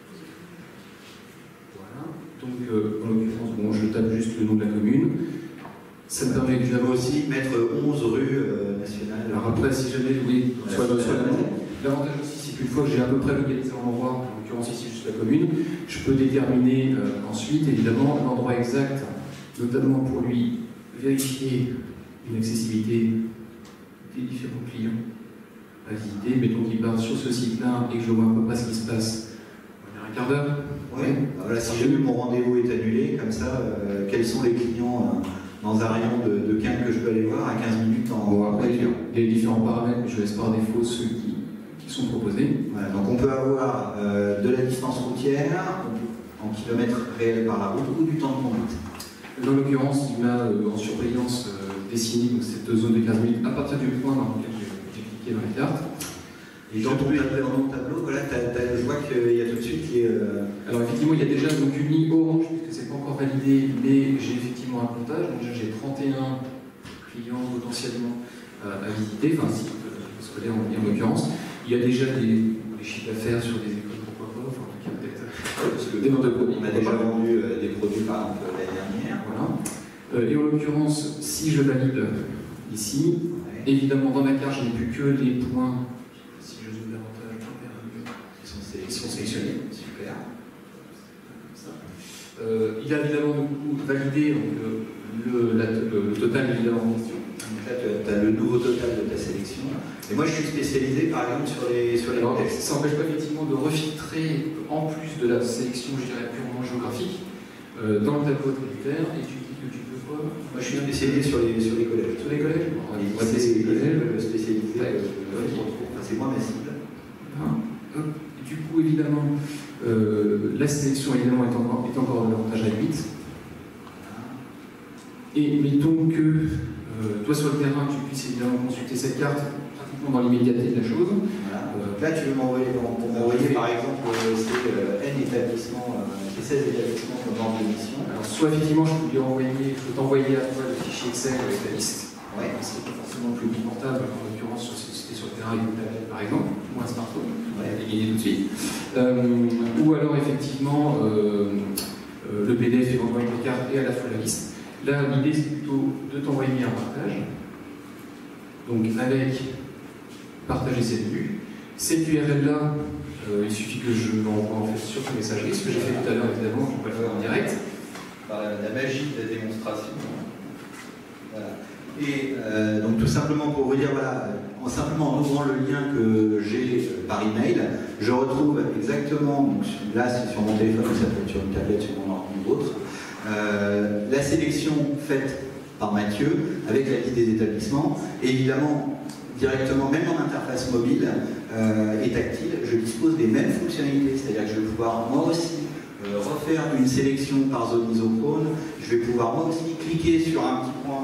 Donc, en l'occurrence, je tape juste le nom de la commune. Ça me permet évidemment aussi de mettre 11 rues nationales. Alors après, si jamais, oui, soit l'avantage aussi, c'est qu'une fois que j'ai à peu près localisé l'endroit, en l'occurrence ici juste la commune, je peux déterminer ensuite, évidemment, l'endroit exact, notamment pour lui vérifier une accessibilité des différents clients à visiter. Mettons qu'il part sur ce site-là et que je vois à peu près ce qui se passe en un quart d'heure. Oui, voilà, si jamais mon rendez-vous est annulé, comme ça, quels sont les clients dans un rayon de 15 que je peux aller voir à 15 minutes en après, il y a les différents paramètres, mais je laisse par défaut ceux qui sont proposés. Voilà, donc on peut avoir de la distance routière en kilomètres réels par la route ou du temps de conduite. Dans l'occurrence, il m'a en surveillance dessiné donc, cette zone de 15 minutes à partir du point dans lequel j'ai cliqué dans la carte. Et dans ton tableau, voilà, je vois qu'il y a tout de suite les... Alors effectivement, il y a déjà donc, une ligne orange, puisque c'est pas encore validé, mais j'ai effectivement un comptage. Donc j'ai 31 clients potentiellement à visiter, enfin si, scolaire en l'occurrence. Il y a déjà des chiffres d'affaires sur des écoles, pourquoi pas, enfin en tout cas peut-être parce que des ventes de produits. On a déjà vendu des produits par exemple l'année dernière. Voilà. Et en l'occurrence, si je valide ici, évidemment dans ma carte, je n'ai plus que les points. Si je zoome davantage, ils sont sélectionnés. Super. Il a évidemment du coup validé donc, le total évidemment en question. Donc là, tu as le nouveau total de ta sélection. Et moi, je suis spécialisé par exemple sur les textes. Ça n'empêche pas effectivement de refiltrer en plus de la sélection, je dirais, purement géographique, dans le tableau attributaire, et tu dis que tu peux quoi? Moi, je suis spécialisé sur les collèges. Sur les collèges? C'est les collèges spécialisés. C'est moi ma cible. Du coup, évidemment, la sélection évidemment, est encore de l'avantage à 8. Et mettons que toi sur le terrain, tu puisses évidemment consulter cette carte pratiquement dans l'immédiateté de la chose. Voilà. Là, tu veux m'envoyer, pour m'envoyer par exemple, c'est N établissements, c'est 16 établissements comme ordre de mission. Alors, soit effectivement, je peux t'envoyer à toi le fichier Excel avec la liste. Ouais. C'est pas forcément plus confortable, en l'occurrence, si c'était sur le terrain avec une tablette par exemple, ou un smartphone, et gagner tout de suite. Ou alors effectivement, le PDF éventuellement avec les cartes et à la fois la liste. Là, l'idée c'est plutôt de t'envoyer un partage, donc avec partager cette vue. Cette URL-là, il suffit que je l'envoie en fait sur ta messagerie, ce que j'ai fait tout à l'heure évidemment, je ne peux pas le faire en direct. Par la magie de la démonstration. Voilà. Et donc tout simplement pour vous dire, voilà, simplement en ouvrant le lien que j'ai par email, je retrouve exactement, donc là c'est sur mon téléphone, ça peut être sur une tablette, sur mon ordi ou autre, la sélection faite par Mathieu avec la liste des établissements, et évidemment directement, même dans l'interface mobile et tactile, je dispose des mêmes fonctionnalités, c'est-à-dire que je vais pouvoir moi aussi refaire une sélection par zone isochrone, je vais pouvoir moi aussi cliquer sur un petit point,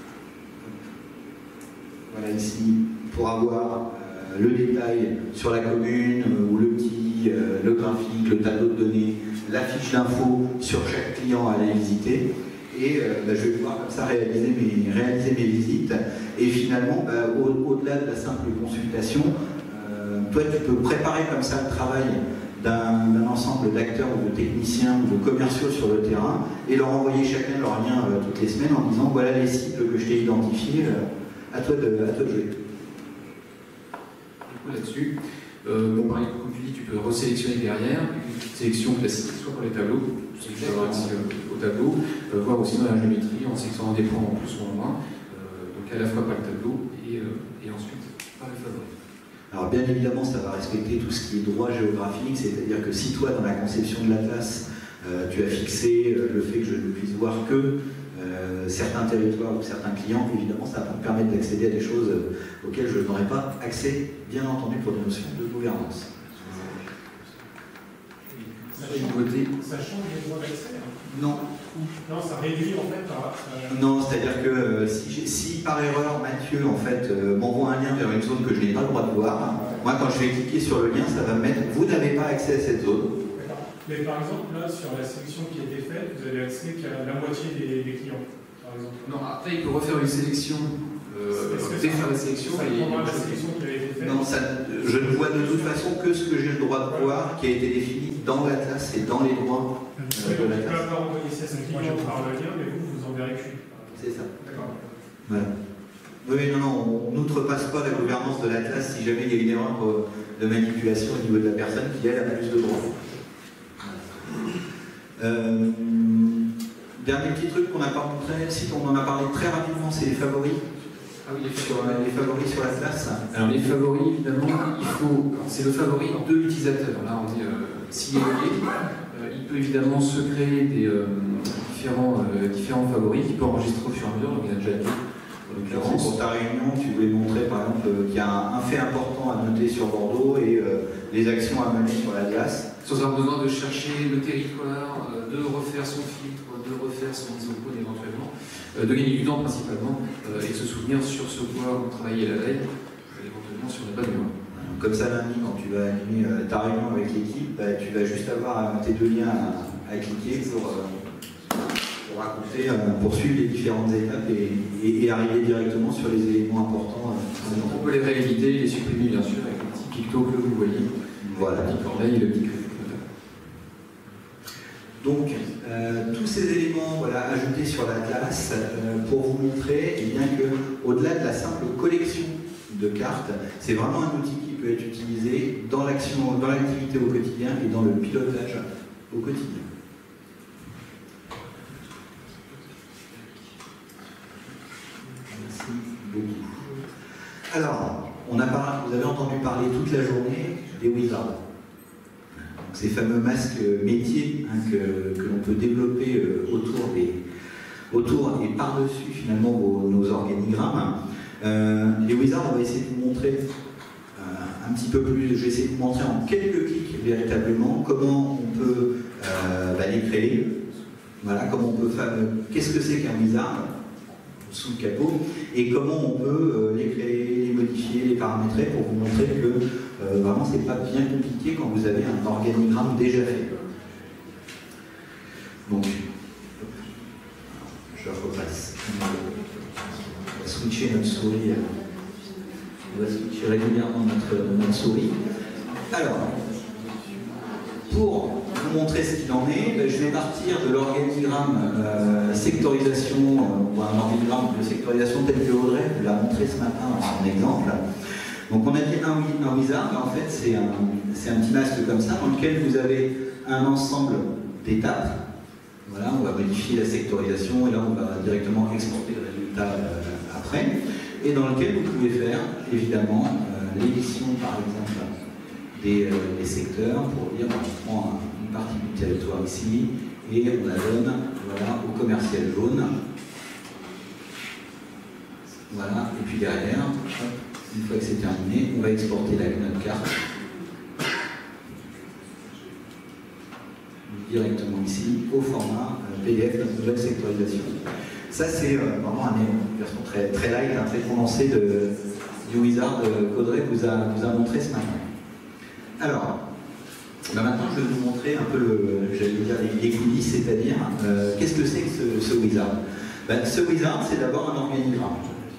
voilà ici, pour avoir le détail sur la commune, ou le graphique, le tableau de données, la fiche d'info sur chaque client à aller visiter. Et je vais pouvoir comme ça réaliser mes visites. Et finalement, au-delà de la simple consultation, toi tu peux préparer comme ça le travail d'un ensemble d'acteurs ou de techniciens ou de commerciaux sur le terrain et leur envoyer chacun leur lien toutes les semaines en disant voilà les cibles que je t'ai identifiées, à toi de jouer. Du coup là-dessus, bon, pareil, comme tu dis, tu peux resélectionner derrière, une sélection classique, soit pour les tableaux, au tableau, voir aussi dans la géométrie en sélectionnant des points en plus ou en moins, donc à la fois par le tableau et ensuite par le favori. Alors bien évidemment, ça va respecter tout ce qui est droit géographique, c'est-à-dire que si toi, dans la conception de l'atlas, tu as fixé le fait que je ne puisse voir que certains territoires ou certains clients, évidemment, ça va me permettre d'accéder à des choses auxquelles je n'aurais pas accès, bien entendu, pour des notions de gouvernance. Ça change les droits d'accès? Non. Non, ça réduit en fait par... Non, c'est-à-dire que si par erreur Mathieu en fait m'envoie un lien vers une zone que je n'ai pas le droit de voir, moi quand je vais cliquer sur le lien, ça va me mettre « Vous n'avez pas accès à cette zone ». Mais par exemple, là, sur la sélection qui a été faite, vous avez accès qu'à la moitié des clients, par exemple. Non, après il peut refaire une sélection, défaire la sélection et la sélection qui a été faite. Non, je ne vois de toute façon que ce que j'ai le droit de voir, qui a été défini dans l'atlas et dans les droits de l'atlas. Tu peux pas envoyer ça à client par le lien, mais vous enverrez qu'une. C'est ça. D'accord. Voilà. Oui, non, on n'outrepasse pas la gouvernance de l'atlas si jamais il y a une erreur de manipulation au niveau de la personne qui, elle, a plus de droits. Dernier petit truc qu'on n'a pas montré, si on en a parlé très rapidement, c'est les favoris. Ah oui, les favoris sur l'atlas. Alors les favoris, évidemment, c'est le favori de l'utilisateur. Là, on dit s'il est lié, il peut évidemment se créer des différents favoris qu'il peut enregistrer au fur et à mesure. Donc il y en a déjà deux l'occurrence, pour ta réunion, tu voulais montrer par exemple qu'il y a un fait important à noter sur Bordeaux et les actions à mener sur la glace. Sans avoir besoin de chercher le territoire, de refaire son filtre, de refaire son isocone éventuellement, de gagner du temps principalement, et se souvenir sur ce quoi on travaillait la veille, éventuellement sur la base du mois. Comme ça, lundi, quand tu vas animer ta réunion avec l'équipe, tu vas juste avoir tes 2 liens à cliquer pour raconter, poursuivre les différentes étapes et arriver directement sur les éléments importants. On peut les rééditer, les supprimer bien sûr avec le petit picto que vous voyez. Voilà. Le petit corneille et le petit. Donc, tous ces éléments ajoutés sur l'Atlas pour vous montrer qu'au-delà de la simple collection de cartes, c'est vraiment un outil qui peut être utilisé dans l'activité au quotidien et dans le pilotage au quotidien. Merci beaucoup. Alors, vous avez entendu parler toute la journée des wizards. Ces fameux masques métiers que l'on peut développer autour et par-dessus finalement nos organigrammes. Les wizards, on va essayer de vous montrer un petit peu plus, je vais essayer de vous montrer en quelques clics véritablement comment on peut les créer. Voilà, comment on peut faire, qu'est-ce que c'est qu'un wizard sous le capot et comment on peut les créer, les modifier, les paramétrer pour vous montrer que vraiment c'est pas bien compliqué quand vous avez un organigramme déjà fait. Donc, je repasse. On va switcher notre souris. On va switcher régulièrement notre souris. Alors, pour vous montrer ce qu'il en est, je vais partir de l'organigramme sectorisation, ou un organigramme de sectorisation tel que Audrey vous l'a montré ce matin dans son exemple. Donc on a dit un wizard, mais en fait c'est un petit masque comme ça, dans lequel vous avez un ensemble d'étapes. Voilà, on va modifier la sectorisation, et là on va directement exporter le résultat après, et dans lequel vous pouvez faire, évidemment, l'édition par exemple des secteurs, pour dire on prend une partie du territoire ici, et on la donne au commercial jaune. Voilà, et puis derrière, une fois que c'est terminé, on va exporter notre carte directement ici au format PDF, notre nouvelle sectorisation. Ça c'est vraiment une version très, très light, très condensée du wizard qu'Audrey vous a montré ce matin. Alors, maintenant je vais vous montrer un peu les coulisses, c'est-à-dire qu'est-ce que c'est que ce wizard. Ce wizard, c'est d'abord un organigramme.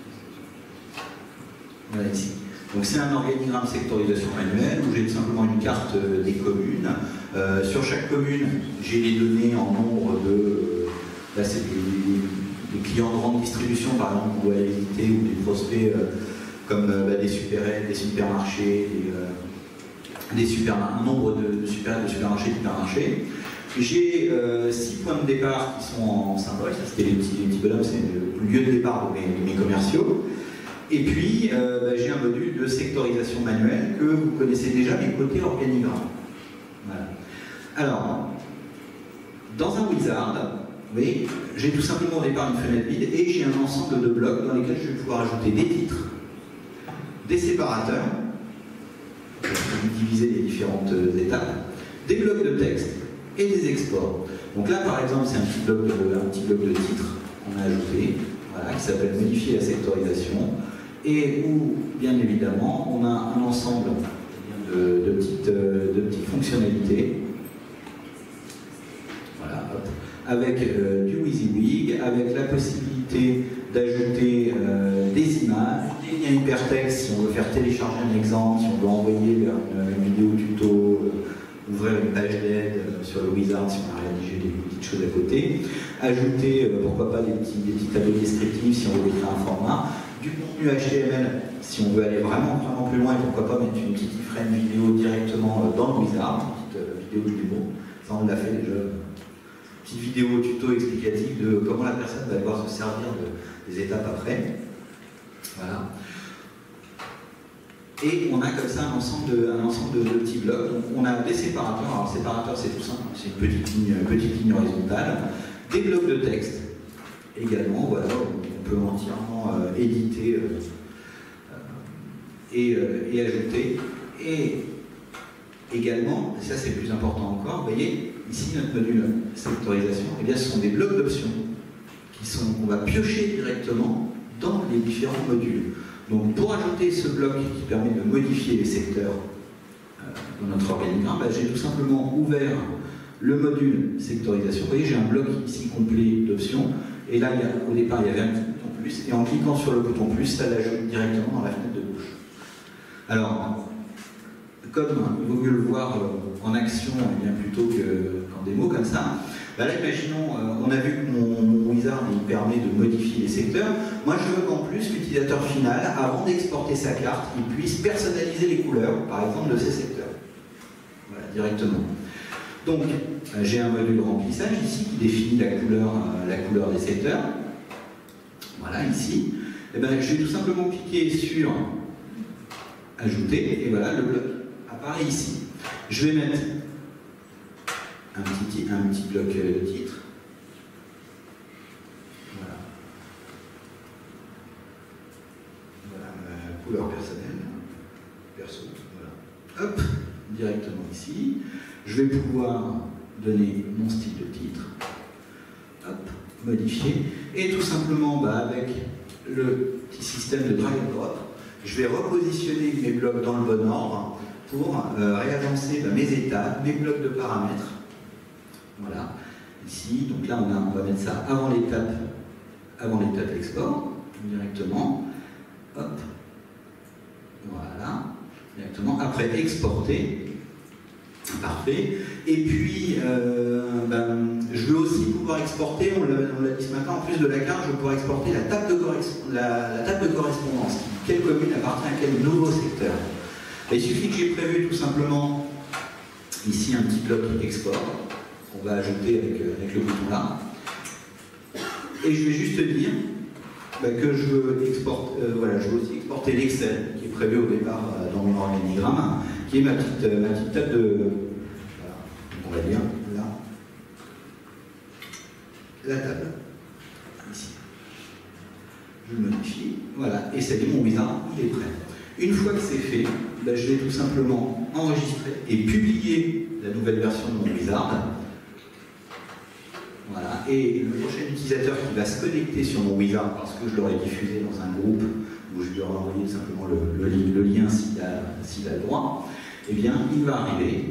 Voilà ici. Donc c'est un organigramme sectorisation manuelle où j'ai tout simplement une carte des communes. Sur chaque commune, j'ai les données en nombre de... Là c'est des clients de grande distribution par exemple qu'on doit visiter ou des prospects comme des supérettes, des supermarchés, un nombre de supermarchés, d'hypermarchés. J'ai 6 points de départ qui sont en symbole, ça c'était les petits bonhommes, c'est le lieu de départ de mes commerciaux. Et puis j'ai un module de sectorisation manuelle que vous connaissez déjà, mais côté organigramme. Voilà. Alors, dans un wizard, vous voyez, j'ai tout simplement au départ une fenêtre vide et j'ai un ensemble de blocs dans lesquels je vais pouvoir ajouter des titres, des séparateurs, diviser les différentes étapes, des blocs de texte et des exports. Donc là, par exemple, c'est un petit bloc de titres qu'on a ajouté, voilà, qui s'appelle modifier la sectorisation, et où, bien évidemment, on a un ensemble de petites fonctionnalités, voilà, hop, avec du WYSIWYG, avec la possibilité d'ajouter des images, des liens hypertextes si on veut faire télécharger un exemple, si on veut envoyer vers une vidéo tuto, ouvrir une page d'aide sur le wizard si on a rédigé des petites choses à côté, ajouter pourquoi pas des petits tableaux descriptifs si on veut écrire un format, du contenu HTML si on veut aller vraiment plus loin et pourquoi pas mettre une petite iframe vidéo directement dans le wizard, une petite vidéo de démo, ça on l'a fait déjà. Petite vidéo tuto explicative de comment la personne va devoir se servir des étapes après. Voilà. Et on a comme ça un ensemble de petits blocs. Donc on a des séparateurs. Alors séparateur c'est tout simple, c'est une petite ligne horizontale. Des blocs de texte également, voilà, on peut entièrement éditer et ajouter. Et également, et ça c'est plus important encore, vous voyez, ici notre module sectorisation, eh bien, ce sont des blocs d'options qu'on va piocher directement dans les différents modules. Donc pour ajouter ce bloc qui permet de modifier les secteurs dans notre organigramme, j'ai tout simplement ouvert le module sectorisation. Vous voyez, j'ai un bloc ici complet d'options, et là, au départ, il y avait un petit bouton plus, et en cliquant sur le bouton plus, ça l'ajoute directement dans la fenêtre de gauche. Alors, comme il vaut mieux le voir en action bien plutôt qu'en démo comme ça, là, imaginons, on a vu que mon wizard il permet de modifier les secteurs. Moi, je veux qu'en plus, l'utilisateur final, avant d'exporter sa carte, il puisse personnaliser les couleurs, par exemple, de ces secteurs. Voilà, directement. Donc, j'ai un module remplissage ici qui définit la couleur des secteurs. Voilà, ici. Et ben, je vais tout simplement cliquer sur Ajouter, et voilà, le bloc apparaît ici. Je vais mettre un petit bloc de titre. Voilà. Voilà ma couleur personnelle. Perso. Voilà. Hop, directement ici. Je vais pouvoir donner mon style de titre. Hop, modifier. Et tout simplement, avec le petit système de drag and drop, je vais repositionner mes blocs dans le bon ordre pour réagencer mes états, mes blocs de paramètres. Voilà, ici, donc là on va mettre ça avant l'étape export, directement. Hop, voilà, directement. Après exporter, parfait. Et puis, je veux aussi pouvoir exporter, on l'a dit ce matin, en plus de la carte, je vais pouvoir exporter la table de correspondance. Quelle commune appartient à quel nouveau secteur. Et il suffit que j'ai prévu tout simplement ici un petit bloc export qu'on va ajouter avec le bouton là. Et je vais juste dire que je veux aussi exporter l'Excel qui est prévu au départ dans mon organigramme, qui est ma petite table de... Voilà, on va dire là. La table. Ici. Je le modifie. Voilà. Et ça y est, mon wizard, il est prêt. Une fois que c'est fait, je vais tout simplement enregistrer et publier la nouvelle version de mon wizard. Voilà. Et le prochain utilisateur qui va se connecter sur mon wizard, parce que je l'aurai diffusé dans un groupe où je lui aurai envoyé simplement le lien s'il a le droit, eh bien, il va arriver.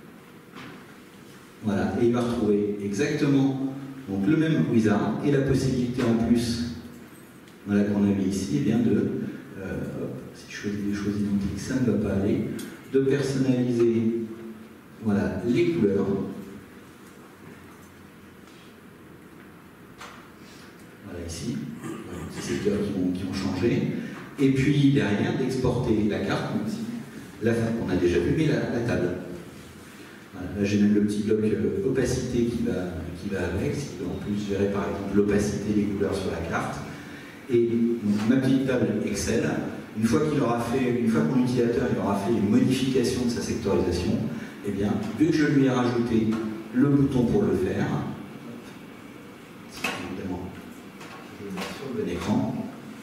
Voilà. Et il va retrouver exactement donc, le même wizard et la possibilité en plus, voilà, qu'on avait ici, eh bien si je choisis des choses identiques, ça ne va pas aller, de personnaliser voilà, les couleurs. Voilà ici, les secteurs qui ont changé. Et puis derrière, d'exporter la carte, donc ici, on a déjà vu, mais la table. Voilà, là j'ai même le petit bloc opacité qui va avec, en plus je verrai par exemple l'opacité des couleurs sur la carte. Et donc, ma petite table Excel, une fois que mon utilisateur aura fait les modifications de sa sectorisation, eh bien, vu que je lui ai rajouté le bouton pour le faire, évidemment, je le mets sur le bon écran.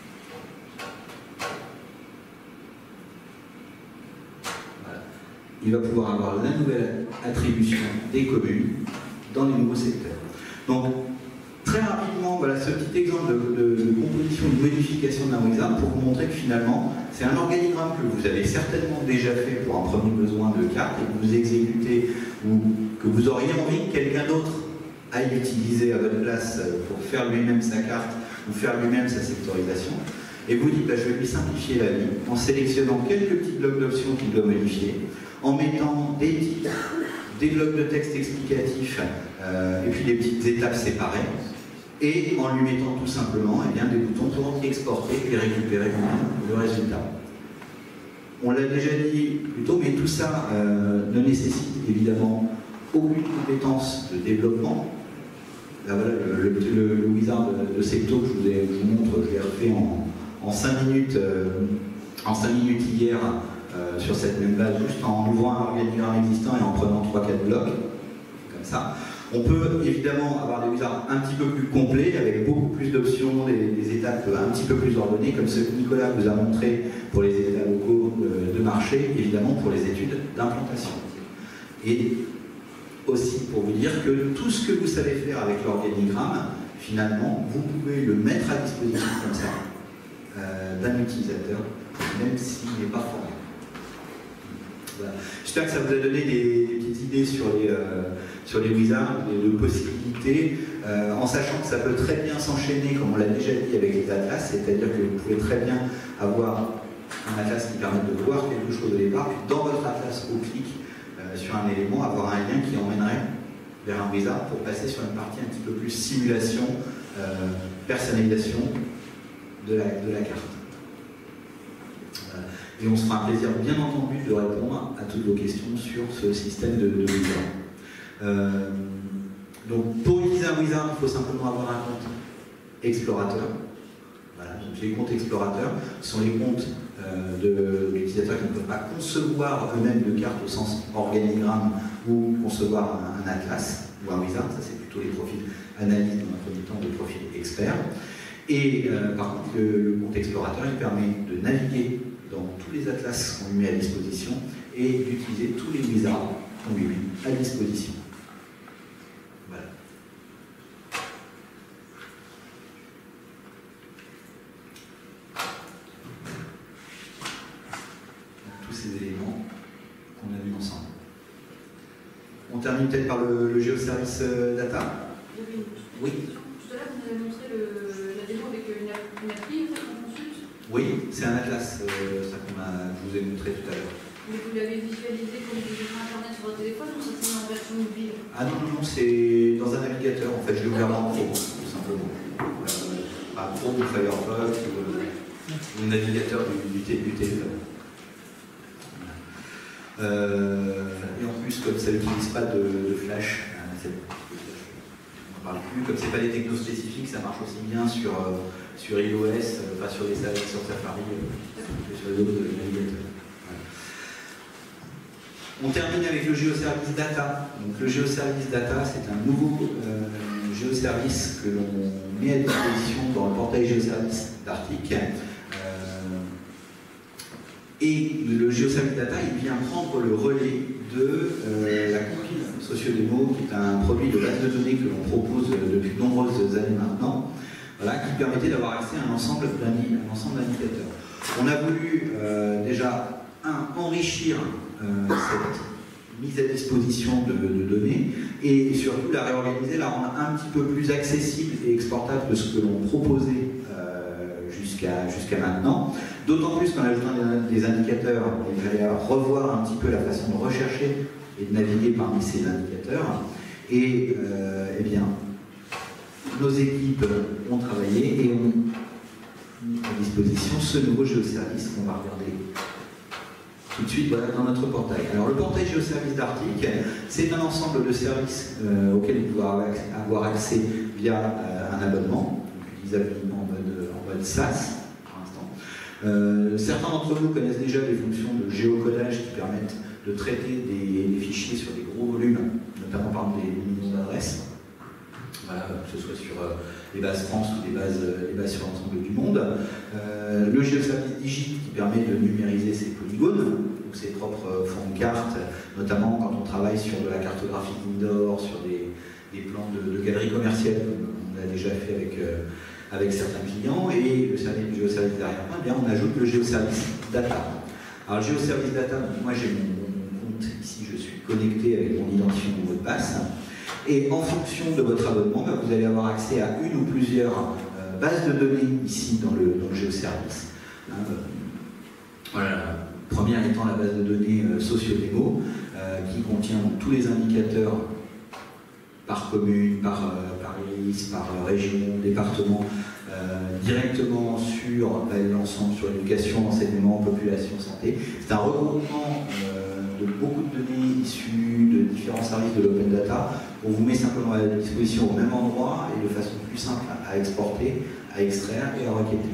Voilà. Il va pouvoir avoir la nouvelle attribution des communes dans les nouveaux secteurs. Donc, très rapidement, voilà ce petit exemple de composition, de modification d'un wizard pour vous montrer que finalement, c'est un organigramme que vous avez certainement déjà fait pour un premier besoin de carte et que vous exécutez ou que vous auriez envie que quelqu'un d'autre aille utiliser à votre place pour faire lui-même sa carte ou faire lui-même sa sectorisation. Et vous dites, je vais lui simplifier la vie en sélectionnant quelques petits blocs d'options qu'il doit modifier, en mettant des titres, des blocs de texte explicatifs et puis des petites étapes séparées. Et en lui mettant tout simplement des boutons pour exporter et récupérer le résultat. On l'a déjà dit plus tôt, mais tout ça ne nécessite évidemment aucune compétence de développement. Là voilà le wizard de Secto que je vous montre, je l'ai refait en 5 minutes hier sur cette même base, juste en ouvrant un organigramme existant et en prenant 3-4 blocs, comme ça. On peut évidemment avoir des wizards un petit peu plus complets, avec beaucoup plus d'options, des étapes un petit peu plus ordonnées, comme ce que Nicolas vous a montré pour les états locaux de marché, évidemment pour les études d'implantation. Et aussi pour vous dire que tout ce que vous savez faire avec l'organigramme, finalement, vous pouvez le mettre à disposition comme ça d'un utilisateur, même s'il n'est pas formé. Voilà. J'espère que ça vous a donné des petites idées sur les wizards, de possibilités, en sachant que ça peut très bien s'enchaîner, comme on l'a déjà dit, avec les atlas, c'est-à-dire que vous pouvez très bien avoir un atlas qui permet de voir quelque chose au départ, puis dans votre atlas, au clic, sur un élément, avoir un lien qui emmènerait vers un wizard pour passer sur une partie un petit peu plus simulation, personnalisation de la carte. Et on se fera un plaisir, bien entendu, de répondre à toutes vos questions sur ce système de wizard. Donc, pour utiliser un wizard, il faut simplement avoir un compte explorateur. Voilà, donc les comptes explorateurs sont les comptes d'utilisateurs qui ne peuvent pas concevoir eux-mêmes de cartes au sens organigramme ou concevoir un atlas ou un wizard. Ça, c'est plutôt les profils analystes dans un premier temps, de profils experts. Et par contre, le compte explorateur, il permet de naviguer dans tous les atlas qu'on lui met à disposition et d'utiliser tous les wizards qu'on lui met à disposition. Voilà. Tous ces éléments qu'on a vus ensemble. On termine peut-être par le géoservice data. Oui. Tout à l'heure, vous avez montré la démo avec une appli qu'on consulte. Oui, c'est un atlas, ça je vous ai montré tout à l'heure. Mais vous l'avez visualisé comme vous étiez Internet sur votre téléphone ou ça c'est en version mobile? Ah non, c'est dans un navigateur, en fait, je l'ai ouvert en Chrome, tout simplement. Chrome ou Firefox ou le navigateur du téléphone. Et en plus, comme ça n'utilise pas de flash, on ne parle plus, comme ce n'est pas des technos spécifiques, ça marche aussi bien sur iOS, pas sur les services sur Safari, que sur les autres navigateurs. On termine avec le géoservice data. Donc, le géoservice data, c'est un nouveau géoservice que l'on met à disposition dans le portail géoservice d'Arctic. Et le géoservice data, il vient prendre le relais de la compile Sociodemo, qui est un produit de base de données que l'on propose depuis de nombreuses années maintenant, voilà, qui permettait d'avoir accès à un ensemble d'indicateurs. On a voulu déjà enrichir cette mise à disposition de données et surtout la réorganiser, la rendre un petit peu plus accessible et exportable que ce que l'on proposait jusqu'à maintenant. D'autant plus qu'en ajoutant des indicateurs, il fallait revoir un petit peu la façon de rechercher et de naviguer parmi ces indicateurs. Et eh bien, nos équipes ont travaillé et ont mis à disposition ce nouveau géoservice qu'on va regarder tout de suite dans notre portail. Alors le portail géoservice d'Arctic, c'est un ensemble de services auxquels vous pouvez avoir accès via un abonnement, utilisable uniquement en mode SaaS pour l'instant. Certains d'entre vous connaissent déjà des fonctions de géocodage qui permettent de traiter des fichiers sur des gros volumes, notamment par exemple des millions d'adresses, voilà, que ce soit sur les bases France ou des bases sur l'ensemble du monde. Le géoservice Digit qui permet de numériser ses polygones, ou ses propres fonds de cartes, notamment quand on travaille sur de la cartographie indoor, sur des plans de galeries commerciales, comme on l'a déjà fait avec certains clients. Et le géoservice derrière moi, eh bien, on ajoute le géoservice data. Alors le géoservice data, moi j'ai mon compte ici, je suis connecté avec mon identifiant, mon mot de passe. Et en fonction de votre abonnement, vous allez avoir accès à une ou plusieurs bases de données ici dans le géoservice. Voilà, la première étant la base de données Sociodemo, qui contient tous les indicateurs par commune, par liste, par région, département, directement sur l'ensemble, sur l'éducation, enseignement, population, santé. C'est un regroupement de beaucoup de données issues de différents services de l'open data. On vous met simplement à la disposition au même endroit et de façon plus simple à exporter, à extraire et à requêter.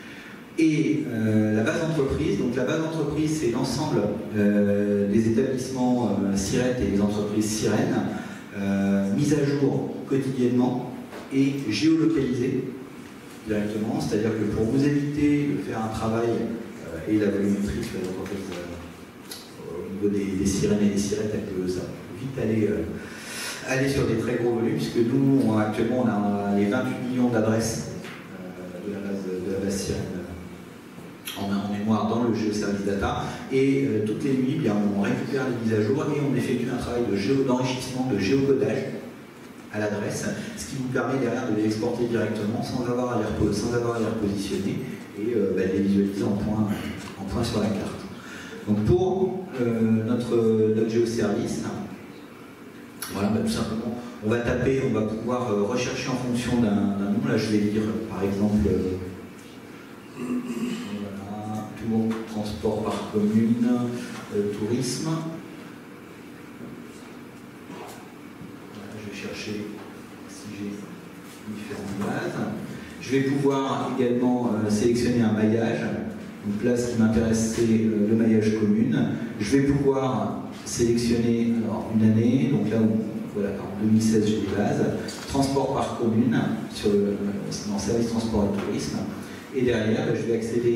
Et la base d'entreprise, donc la base d'entreprise, c'est l'ensemble des établissements SIRET et des entreprises sirènes mise à jour quotidiennement et géolocalisée directement, c'est-à-dire que pour vous éviter de faire un travail et la volumétrie, donc en fait, au niveau des sirènes et des sirettes, ça peut vite aller sur des très gros volumes, puisque nous, actuellement, on a les 28 millions d'adresses de la base sirène en mémoire dans le GeoService Data, et toutes les nuits, bien, on récupère les mises à jour et on effectue un travail d'enrichissement, de géocodage à l'adresse, ce qui vous permet derrière de les exporter directement sans avoir à les repositionner et de les visualiser en point sur la carte. Donc pour notre GeoService, voilà, tout simplement, on va pouvoir rechercher en fonction d'un nom. Là, je vais dire par exemple voilà, tout transport par commune, tourisme. Voilà, je vais chercher si j'ai différentes bases. Je vais pouvoir également sélectionner un maillage. Donc là, ce qui m'intéresse, c'est le maillage commune. Je vais pouvoir sélectionner alors, une année. Donc là, voilà, en 2016, j'ai des bases. Transport par commune, dans service transport et tourisme. Et derrière, je vais accéder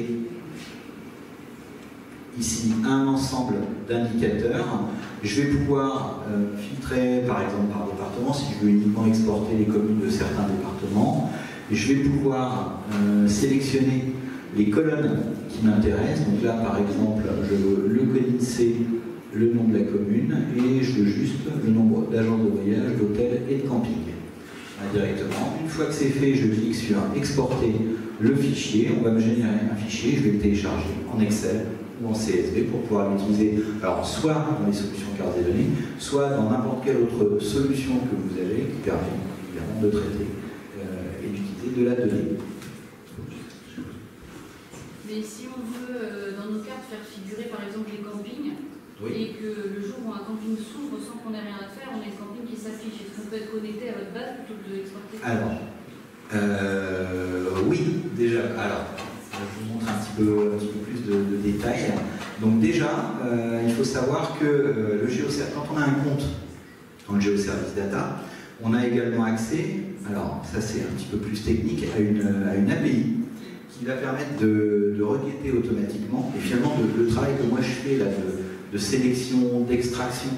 ici à un ensemble d'indicateurs. Je vais pouvoir filtrer, par exemple, par département, si je veux uniquement exporter les communes de certains départements. Je vais pouvoir sélectionner les colonnes qui m'intéressent. Donc là, par exemple, je veux le CONINSE, le nom de la commune, et je veux juste le nombre d'agences de voyage, d'hôtels et de camping. Directement. Une fois que c'est fait, je clique sur exporter le fichier. On va me générer un fichier, je vais le télécharger en Excel ou en CSV pour pouvoir l'utiliser, alors soit dans les solutions cartes et données, soit dans n'importe quelle autre solution que vous avez qui permet évidemment de traiter et d'utiliser de la donnée. Mais si on veut dans nos cartes faire figurer par exemple les campings, oui, et que le jour où un camping s'ouvre sans qu'on ait rien à faire, on a le camping qui s'affiche, est-ce qu'on peut être connecté à votre base plutôt que de l'exporter? Alors, oui, déjà. Alors, je vous montre un petit peu plus de détails. Donc déjà, il faut savoir que le GeoService, quand on a un compte dans le GeoService Data, on a également accès, alors ça c'est un petit peu plus technique, à une API qui va permettre de requêter automatiquement. Et finalement, le travail que moi je fais là, de sélection, d'extraction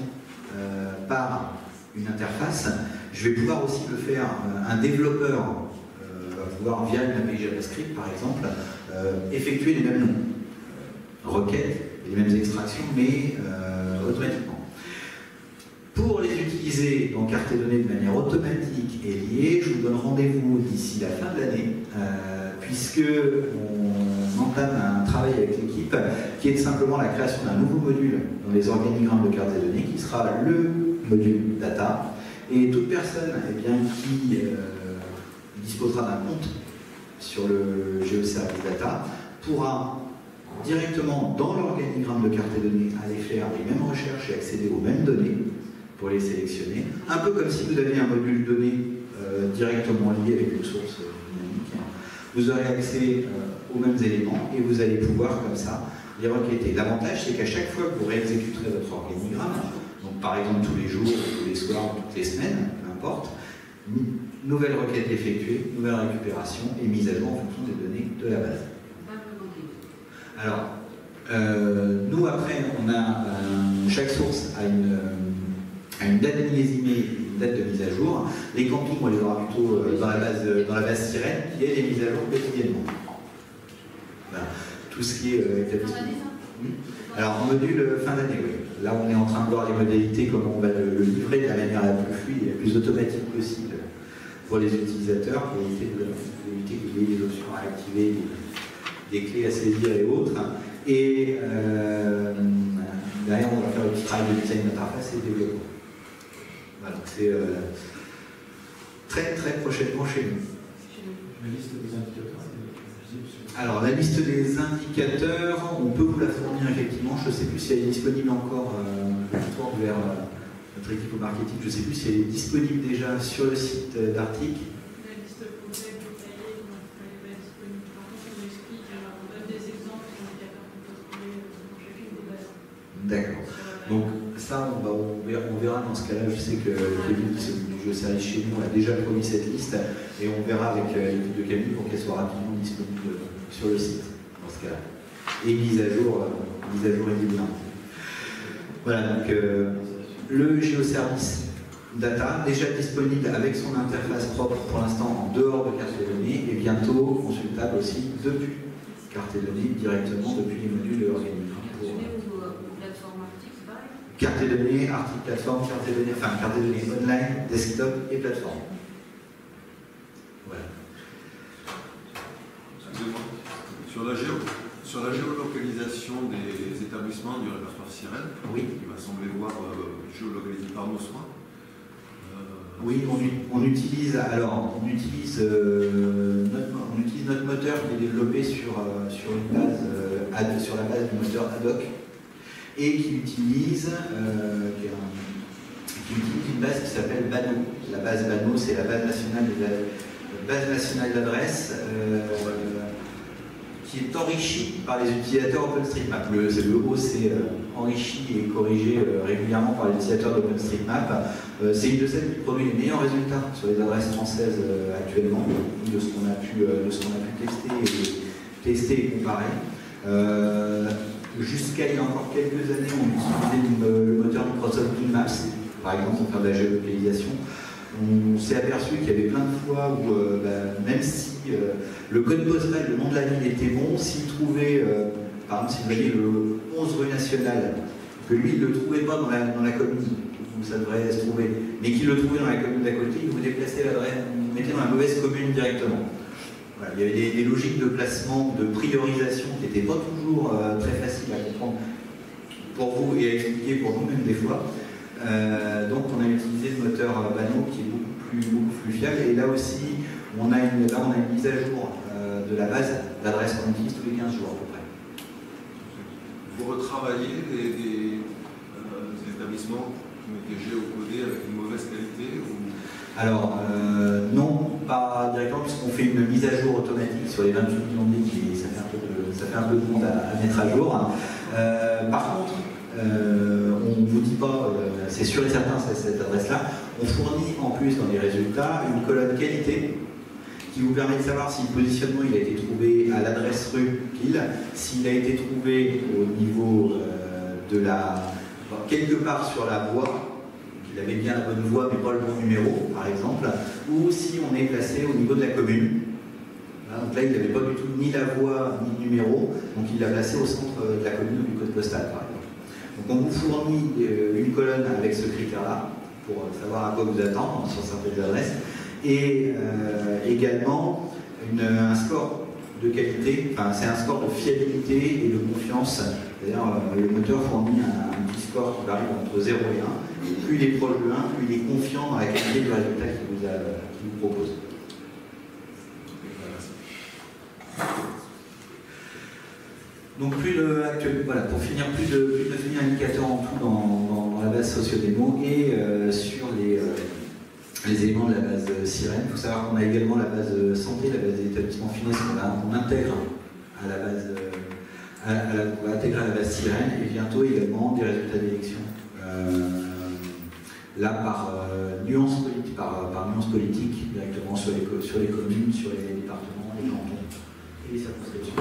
par une interface, je vais pouvoir aussi le faire. Un développeur va pouvoir, via une API JavaScript par exemple, effectuer les mêmes requêtes, les mêmes extractions, mais automatiquement. Pour les utiliser dans carte et données de manière automatique et liée, je vous donne rendez-vous d'ici la fin de l'année, puisque on entame un travail avec l'équipe qui est simplement la création d'un nouveau module dans les organigrammes de cartes et données, qui sera le module data. Et toute personne qui disposera d'un compte sur le GeoService Data pourra directement dans l'organigramme de cartes et données aller faire les mêmes recherches et accéder aux mêmes données pour les sélectionner, un peu comme si vous aviez un module données directement lié avec une source dynamique. Vous aurez accès aux mêmes éléments et vous allez pouvoir comme ça les requêter. L'avantage, c'est qu'à chaque fois que vous réexécuterez votre organigramme, donc par exemple tous les jours, tous les soirs, toutes les semaines, peu importe, nouvelle requête effectuée, nouvelle récupération et mise à jour en fonction des données de la base. Alors, nous après, on a chaque source a une date millésimée, une date de mise à jour. Les campings, on les aura plutôt dans la base sirène, qui est les mises à jour quotidiennement. Voilà. Tout ce qui est alors, en module fin d'année, oui. Là, on est en train de voir les modalités, comment on va le livrer de la manière la plus fluide et la plus automatique possible pour les utilisateurs, pour éviter qu'il y ait des options à activer, des clés à saisir et autres. Et derrière, on va faire le petit travail de design d'interface et de développement. Voilà, donc c'est très très prochainement chez nous. La liste des indicateurs. Alors, la liste des indicateurs, on peut vous la fournir effectivement. Je ne sais plus si elle est disponible encore. Je tourne vers notre équipe au marketing. Je ne sais plus si elle est disponible déjà sur le site d'Artic. La liste complète détaillée, donc elle n'est pas disponible. Par contre, on explique, on donne des exemples d'indicateurs qu'on peut trouver dans chacune des bases. D'accord. Sur la Donc ça, on verra dans ce cas-là. Je sais que Kevin qui s'occupe du géoservice chez nous a déjà promis cette liste et on verra avec l'équipe de Camille pour qu'elle soit rapidement disponible sur le site dans ce cas-là. Et mise à jour régulièrement. Voilà, donc le géoservice data, déjà disponible avec son interface propre pour l'instant en dehors de carte de données et bientôt consultable aussi depuis carte de données directement depuis les modules organiques. Carte de données, article, plateforme, carte de données online, desktop et plateforme. Voilà. Sur la géolocalisation des établissements du répertoire Sirène, oui. Il m'a semblé voir géolocalisé par nos soins. Oui, on utilise notre moteur qui est développé sur la base du moteur Haddock et qui utilise une base qui s'appelle Bano. La base Bano, c'est la base nationale d'adresse qui est enrichie par les utilisateurs OpenStreetMap. Le O, c'est enrichi et corrigé régulièrement par les utilisateurs d'OpenStreetMap. C'est une de celles qui produit les meilleurs résultats sur les adresses françaises actuellement, de ce qu'on a pu tester et comparer. Jusqu'à il y a encore quelques années, on utilisait le moteur Microsoft Bing Maps, par exemple, pour faire de la géolocalisation. On s'est aperçu qu'il y avait plein de fois où, même si le code postal, le nom de la ville était bon, s'il trouvait, par exemple, si vous voyez le 11 rue Nationale, que lui, il ne le trouvait pas dans la commune où ça devrait se trouver, mais qu'il le trouvait dans la commune d'à côté, il vous déplaçait l'adresse, vous mettez dans la mauvaise commune directement. Voilà, il y avait des logiques de placement, de priorisation qui n'étaient pas toujours très faciles à comprendre pour vous et à expliquer pour nous-mêmes des fois. Donc on a utilisé le moteur Bano qui est beaucoup plus fiable. Et là aussi, on a une mise à jour de la base d'adresse qu'on utilise tous les 15 jours à peu près. Vous retravaillez des établissements qui ont été géocodés avec une mauvaise qualité ou... Alors, non, pas directement, puisqu'on fait une mise à jour automatique sur les 28 millions de lignes, et ça fait un peu de monde à mettre à jour. Par contre, on ne vous dit pas, c'est sûr et certain, cette adresse-là, on fournit en plus dans les résultats une colonne qualité qui vous permet de savoir si le positionnement il a été trouvé à l'adresse rue pile, s'il a été trouvé au niveau quelque part sur la voie, qu'il avait bien la bonne voie mais pas le bon numéro par exemple, ou si on est placé au niveau de la commune. Donc là il n'avait pas du tout ni la voie ni le numéro, donc il l'a placé au centre de la commune ou du code postal par exemple. Donc on vous fournit une colonne avec ce critère-là pour savoir à quoi vous attendre sur certaines adresses, et également un score de qualité, enfin c'est un score de fiabilité et de confiance. D'ailleurs le moteur fournit un petit score qui varie entre 0 et 1. Plus il est proche de 1, plus il est confiant dans la qualité du résultat qu'il vous propose. Donc voilà, pour finir, plus de 9 000 indicateurs en tout dans la base Sociodémo et sur les éléments de la base Sirène. Il faut savoir qu'on a également la base santé, la base des établissements financiers qu'on intègre à la base, on va intégrer à la base Sirène, et bientôt également des résultats d'élection. Là par nuance politique directement sur les communes, sur les départements, les cantons et les circonscriptions.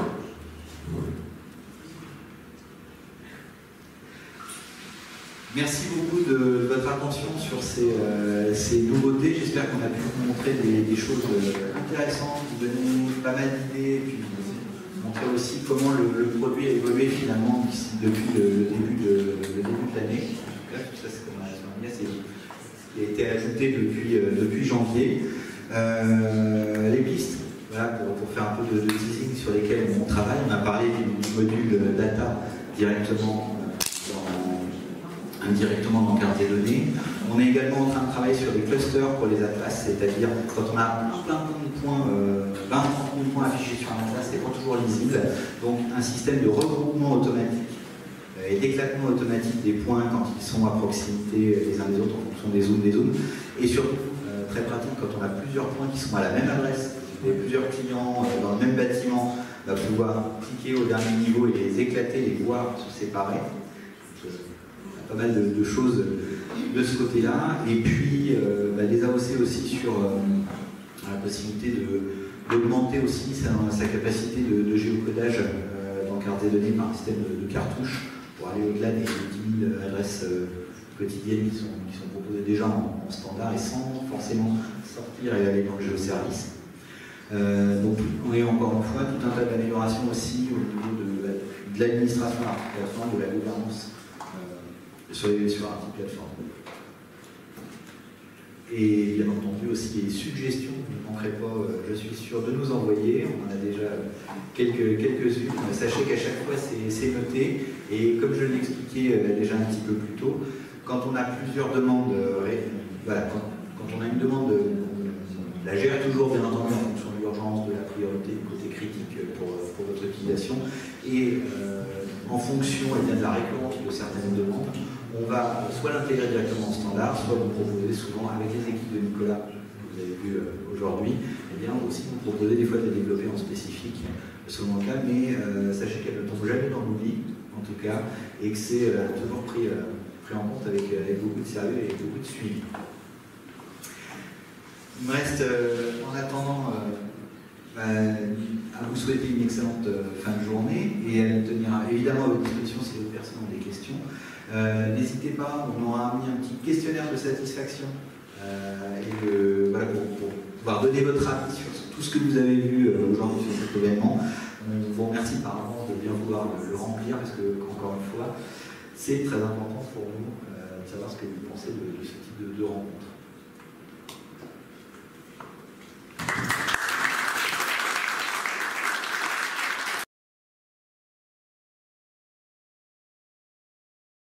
Merci beaucoup de votre attention sur ces nouveautés. J'espère qu'on a pu vous montrer des choses intéressantes, vous donner pas mal d'idées, et puis montrer aussi comment le produit a évolué finalement depuis le début de l'année. En tout cas, tout ça, c'est comme qui a été ajouté depuis janvier. Les pistes, voilà, pour faire un peu de teasing sur lesquelles on travaille. On a parlé du module data directement dans carte des données. On est également en train de travailler sur des clusters pour les atlas, c'est-à-dire quand on a plein de points, 20-30 000 points affichés sur un atlas, c'est pas toujours lisible. Donc un système de regroupement automatique et d'éclatement automatique des points quand ils sont à proximité les uns des autres en fonction des zooms. Et surtout, très pratique, quand on a plusieurs points qui sont à la même adresse, et plusieurs clients dans le même bâtiment, on va pouvoir cliquer au dernier niveau et les éclater, les voir se séparer. pas mal de choses de ce côté-là. Et puis les AOC aussi sur la possibilité d'augmenter aussi sa capacité de géocodage dans carte des données par un système de cartouches pour aller au-delà des 10 000 adresses quotidiennes qui sont proposées déjà en standard et sans forcément sortir et aller dans le géoservice. Donc, et encore une fois, tout un tas d'améliorations aussi au niveau de l'administration de l'articulation, de la gouvernance sur un type plateforme. Et bien entendu aussi les suggestions, vous ne manquerez pas, je suis sûr, de nous envoyer. On en a déjà quelques-unes. Sachez qu'à chaque fois c'est noté. Et comme je l'expliquais déjà un petit peu plus tôt, quand on a plusieurs demandes, quand on a une demande, on la gère toujours bien entendu en fonction de l'urgence, de la priorité, du côté critique pour votre utilisation. Et en fonction de la récurrence de certaines demandes, on va soit l'intégrer directement en standard, soit vous proposer souvent avec les équipes de Nicolas, que vous avez vu aujourd'hui, eh bien aussi vous proposer des fois de les développer en spécifique selon le cas, mais sachez qu'elle ne tombe jamais dans l'oubli, en tout cas, et que c'est toujours pris en compte avec beaucoup de sérieux et beaucoup de suivi. Il me reste, en attendant, à vous souhaiter une excellente fin de journée et à me tenir évidemment à votre disposition si d'autres personnes ont des questions. N'hésitez pas, on aura mis un petit questionnaire de satisfaction pour pouvoir donner votre avis sur tout ce que vous avez vu aujourd'hui sur cet événement. On vous remercie par avance de bien vouloir le remplir parce que, encore une fois, c'est très important pour nous de savoir ce que vous pensez de ce type de rencontre.